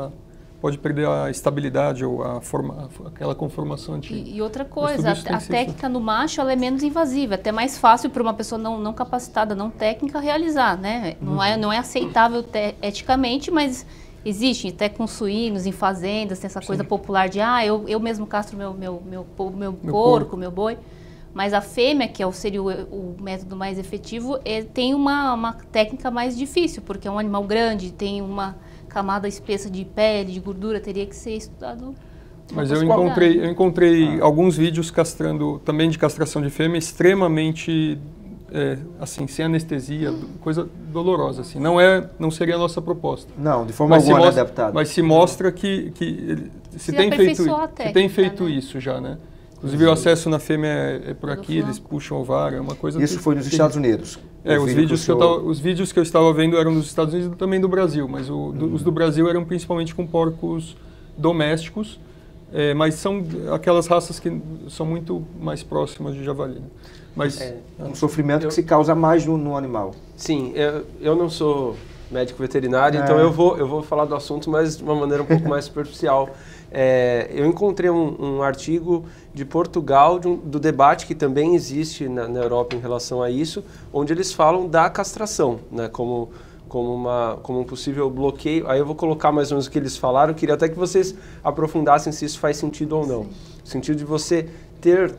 a estabilidade ou aquela conformação antiga. E outra coisa, a técnica no macho ela é menos invasiva, até mais fácil para uma pessoa não capacitada, não técnica, realizar, né? Não é aceitável eticamente, mas existe, até com suínos, em fazendas, tem essa coisa popular de eu mesmo castro meu porco, meu boi. Mas a fêmea, que seria o método mais efetivo, tem uma técnica mais difícil, porque é um animal grande, tem uma camada espessa de pele, de gordura, teria que ser estudado. Mas eu encontrei alguns vídeos também de castração de fêmea, extremamente, assim, sem anestesia, coisa dolorosa, assim. Não seria a nossa proposta. Não, de forma alguma, adaptada. Mas se mostra que se tem feito isso já, né? Inclusive o acesso na fêmea é por aqui, eles puxam o ovário, é uma coisa... Isso foi nos Estados Unidos? Os vídeos que eu estava vendo eram dos Estados Unidos e também do Brasil, mas os do Brasil eram principalmente com porcos domésticos, mas são aquelas raças que são muito mais próximas de javali. Né? Mas, um sofrimento que se causa mais no animal. Sim, eu não sou médico veterinário, então eu vou falar do assunto, mas de uma maneira um pouco mais superficial. Eu encontrei um artigo de Portugal, do debate que também existe na Europa em relação a isso, onde eles falam da castração, né, como um possível bloqueio. Aí eu vou colocar mais ou menos o que eles falaram, queria até que vocês aprofundassem se isso faz sentido ou não. No sentido de você ter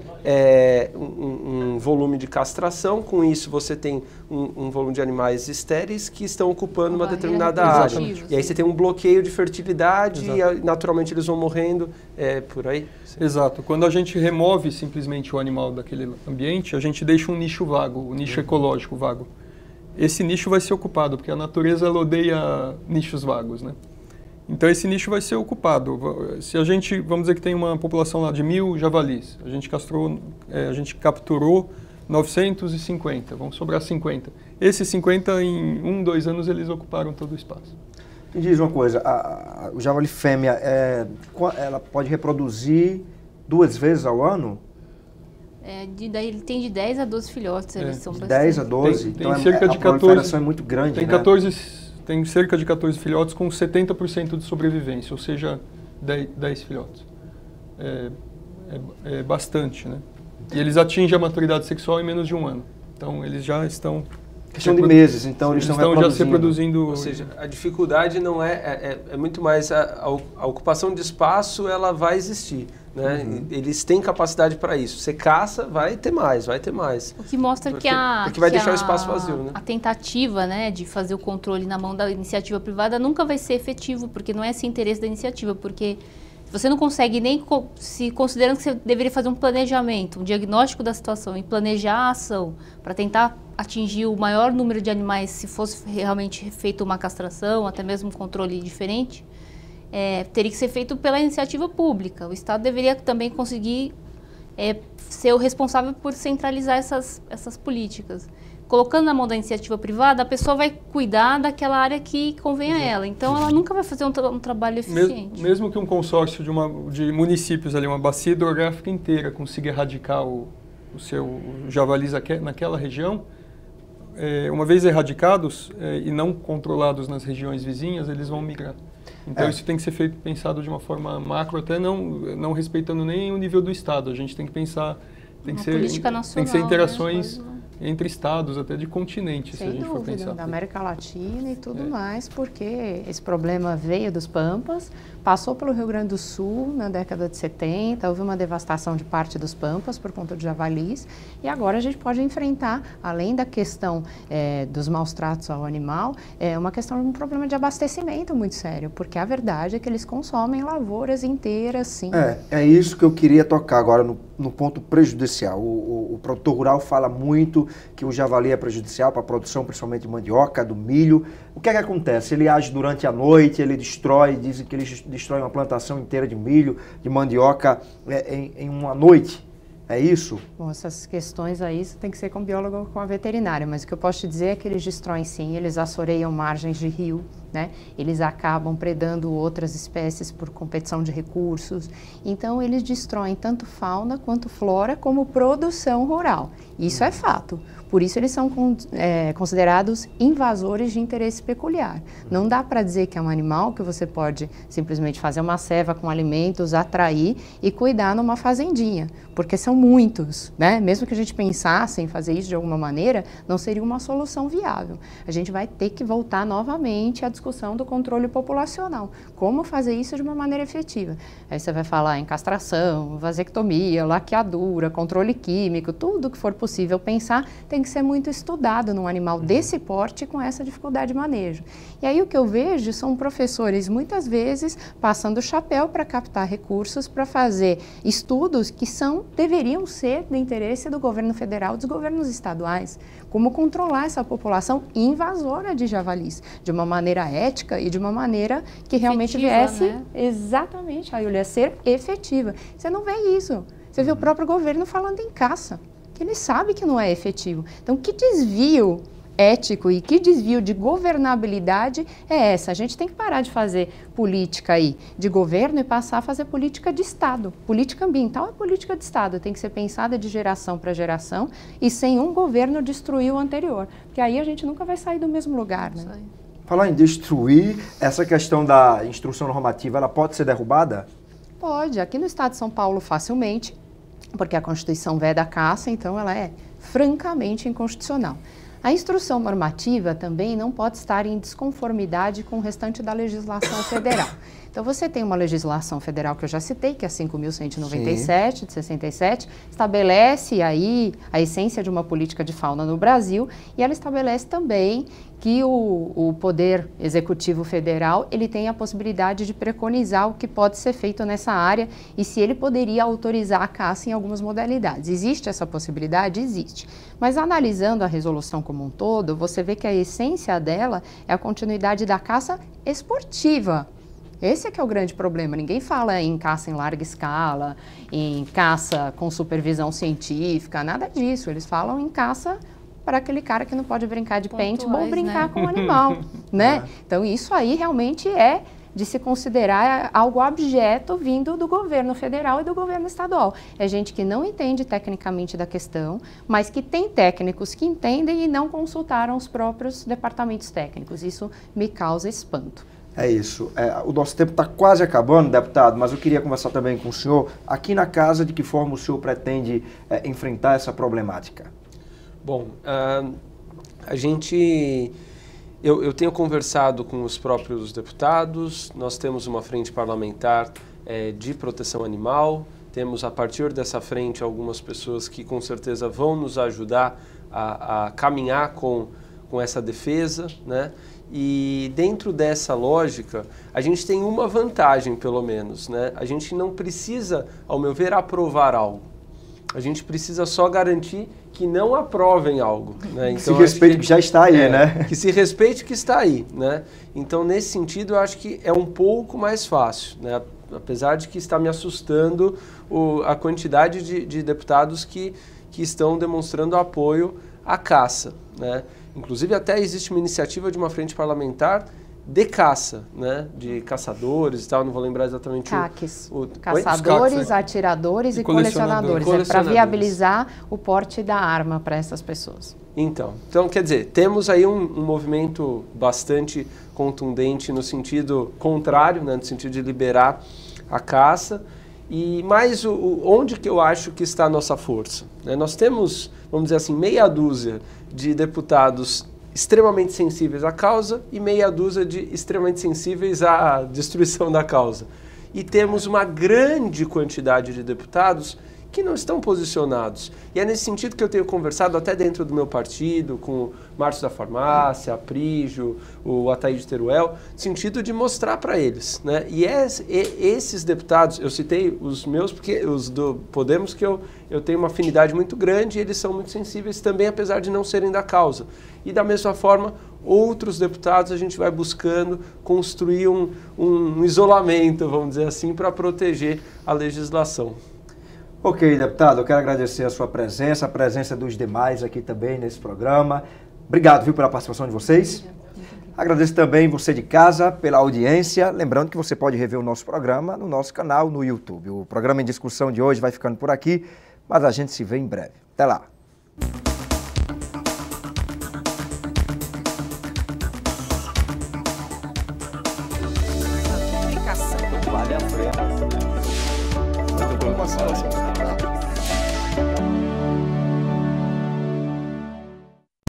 um volume de castração, com isso você tem um volume de animais estéreis que estão ocupando uma determinada área. E aí você tem um bloqueio de fertilidade e naturalmente eles vão morrendo, por aí. Exato. Quando a gente remove simplesmente o animal daquele ambiente, a gente deixa um nicho vago, um nicho ecológico vago. Esse nicho vai ser ocupado, porque a natureza ela odeia nichos vagos, né? Então esse nicho vai ser ocupado. Se a gente, vamos dizer que tem uma população lá de 1000 javalis, a gente capturou 950, vão sobrar 50. Esses 50 em 2 anos eles ocuparam todo o espaço. Me diz uma coisa, o javali fêmea, ela pode reproduzir 2 vezes ao ano? Ele tem de 10 a 12 filhotes, eles são bastante. 10 a 12? Tem cerca de 14, proliferação é muito grande, tem cerca de 14 filhotes com 70% de sobrevivência, ou seja, 10 filhotes. É bastante, né? E eles atingem a maturidade sexual em menos de 1 ano. Então, eles já estão... Questão de meses, então eles estão já se reproduzindo. Ou seja, a dificuldade não é muito mais a ocupação de espaço, ela vai existir, né? Eles têm capacidade para isso. Você caça, vai ter mais. O que mostra porque vai deixar o espaço vazio, né? A tentativa, né, de fazer o controle na mão da iniciativa privada nunca vai ser efetivo, porque não é esse interesse da iniciativa, porque você não consegue nem, se considerando que você deveria fazer um planejamento, um diagnóstico da situação e planejar a ação para tentar atingir o maior número de animais se fosse realmente feita uma castração, até mesmo um controle diferente, teria que ser feito pela iniciativa pública. O Estado deveria também conseguir ser o responsável por centralizar essas políticas. Colocando na mão da iniciativa privada, a pessoa vai cuidar daquela área que convém a ela. Então, ela nunca vai fazer um trabalho eficiente. Mesmo que um consórcio de municípios, ali, uma bacia hidrográfica inteira, consiga erradicar o seu javalis naquela região, uma vez erradicados e não controlados nas regiões vizinhas, eles vão migrar. Então isso tem que ser pensado de uma forma macro, até não respeitando nem o nível do Estado. A gente tem que pensar, tem que ser interações entre estados, até de continente, se a gente for pensar. Da América Latina e tudo mais, porque esse problema veio dos Pampas, passou pelo Rio Grande do Sul na década de 70, houve uma devastação de parte dos Pampas por conta de javalis, e agora a gente pode enfrentar, além da questão dos maus tratos ao animal, uma questão de um problema de abastecimento muito sério, porque a verdade é que eles consomem lavouras inteiras, sim. É isso que eu queria tocar agora no ponto prejudicial. O produtor rural fala muito que o javali é prejudicial para a produção, principalmente de mandioca, do milho. O que é que acontece? Ele age durante a noite, ele destrói, dizem que ele destrói uma plantação inteira de milho, de mandioca em uma noite. É isso? Bom, essas questões aí tem que ser com o biólogo ou com a veterinária, mas o que eu posso te dizer é que eles destroem sim, eles assoreiam margens de rio, né? Eles acabam predando outras espécies por competição de recursos, então eles destroem tanto fauna quanto flora como produção rural, isso é fato. Por isso eles são considerados invasores de interesse peculiar. Não dá para dizer que é um animal que você pode simplesmente fazer uma ceva com alimentos, atrair e cuidar numa fazendinha, porque são muitos, né? Mesmo que a gente pensasse em fazer isso de alguma maneira, não seria uma solução viável. A gente vai ter que voltar novamente à discussão do controle populacional. Como fazer isso de uma maneira efetiva? Aí você vai falar em castração, vasectomia, laqueadura, controle químico, tudo que for possível pensar tem que ser muito estudado num animal desse porte com essa dificuldade de manejo. E aí o que eu vejo são professores muitas vezes passando o chapéu para captar recursos para fazer estudos que deveriam ser de interesse do governo federal e dos governos estaduais. Como controlar essa população invasora de javalis de uma maneira ética e de uma maneira que realmente viesse, né? Exatamente, a Yulia, ser efetiva. Você não vê isso. Você vê o próprio governo falando em caça, que ele sabe que não é efetivo. Então, que desvio ético e que desvio de governabilidade é essa? A gente tem que parar de fazer política aí de governo e passar a fazer política de Estado. Política ambiental é política de Estado, tem que ser pensada de geração para geração e sem um governo destruir o anterior, porque aí a gente nunca vai sair do mesmo lugar, né? Falar em destruir, essa questão da instrução normativa, ela pode ser derrubada? Pode, aqui no estado de São Paulo facilmente, porque a Constituição veda a caça, então ela é francamente inconstitucional. A instrução normativa também não pode estar em desconformidade com o restante da legislação federal. Então, você tem uma legislação federal que eu já citei, que é a 5.197, de 67, estabelece aí a essência de uma política de fauna no Brasil, e ela estabelece também que o Poder Executivo Federal, ele tem a possibilidade de preconizar o que pode ser feito nessa área e se ele poderia autorizar a caça em algumas modalidades. Existe essa possibilidade? Existe. Mas analisando a resolução como um todo, você vê que a essência dela é a continuidade da caça esportiva. Esse é que é o grande problema. Ninguém fala em caça em larga escala, em caça com supervisão científica, nada disso. Eles falam em caça para aquele cara que não pode brincar de paintball, brincar com o animal, né? Então, isso aí realmente é de se considerar algo abjeto vindo do governo federal e do governo estadual. É gente que não entende tecnicamente da questão, mas que tem técnicos que entendem e não consultaram os próprios departamentos técnicos. Isso me causa espanto. É isso. O nosso tempo está quase acabando, deputado, mas eu queria conversar também com o senhor. Aqui na casa, de que forma o senhor pretende enfrentar essa problemática? Bom, eu tenho conversado com os próprios deputados, nós temos uma frente parlamentar de proteção animal, temos a partir dessa frente algumas pessoas que com certeza vão nos ajudar a caminhar com essa defesa, né? E dentro dessa lógica, a gente tem uma vantagem, pelo menos, né? A gente não precisa, ao meu ver, aprovar algo. A gente precisa só garantir que não aprovem algo. Né? Então, se respeite o que já está aí, né? Que se respeite o que está aí. Né? Então, nesse sentido, eu acho que é um pouco mais fácil. Né? Apesar de que está me assustando a quantidade de deputados que estão demonstrando apoio à caça. Né? Inclusive, até existe uma iniciativa de uma frente parlamentar de caça, né? De caçadores e tal, não vou lembrar exatamente CACs. Caçadores, CACs, atiradores e colecionadores. É para viabilizar o porte da arma para essas pessoas. Então, quer dizer, temos aí um movimento bastante contundente no sentido contrário, né? No sentido de liberar a caça. Mas onde que eu acho que está a nossa força? Né? Nós temos, vamos dizer assim, meia dúzia de deputados extremamente sensíveis à causa e meia dúzia de extremamente sensíveis à destruição da causa. E temos uma grande quantidade de deputados que não estão posicionados. E é nesse sentido que eu tenho conversado até dentro do meu partido, com o Márcio da Farmácia, a Prígio, o Ataíde Teruel, no sentido de mostrar para eles. Né? E esses deputados, eu citei os meus, porque os do Podemos, que eu tenho uma afinidade muito grande, e eles são muito sensíveis também, apesar de não serem da causa. E da mesma forma, outros deputados a gente vai buscando construir um isolamento, vamos dizer assim, para proteger a legislação. Ok, deputado, eu quero agradecer a sua presença, a presença dos demais aqui também nesse programa. Obrigado, viu, pela participação de vocês. Agradeço também você de casa pela audiência. Lembrando que você pode rever o nosso programa no nosso canal no YouTube. O programa em discussão de hoje vai ficando por aqui, mas a gente se vê em breve. Até lá. Vale a pena. Muito bom passar.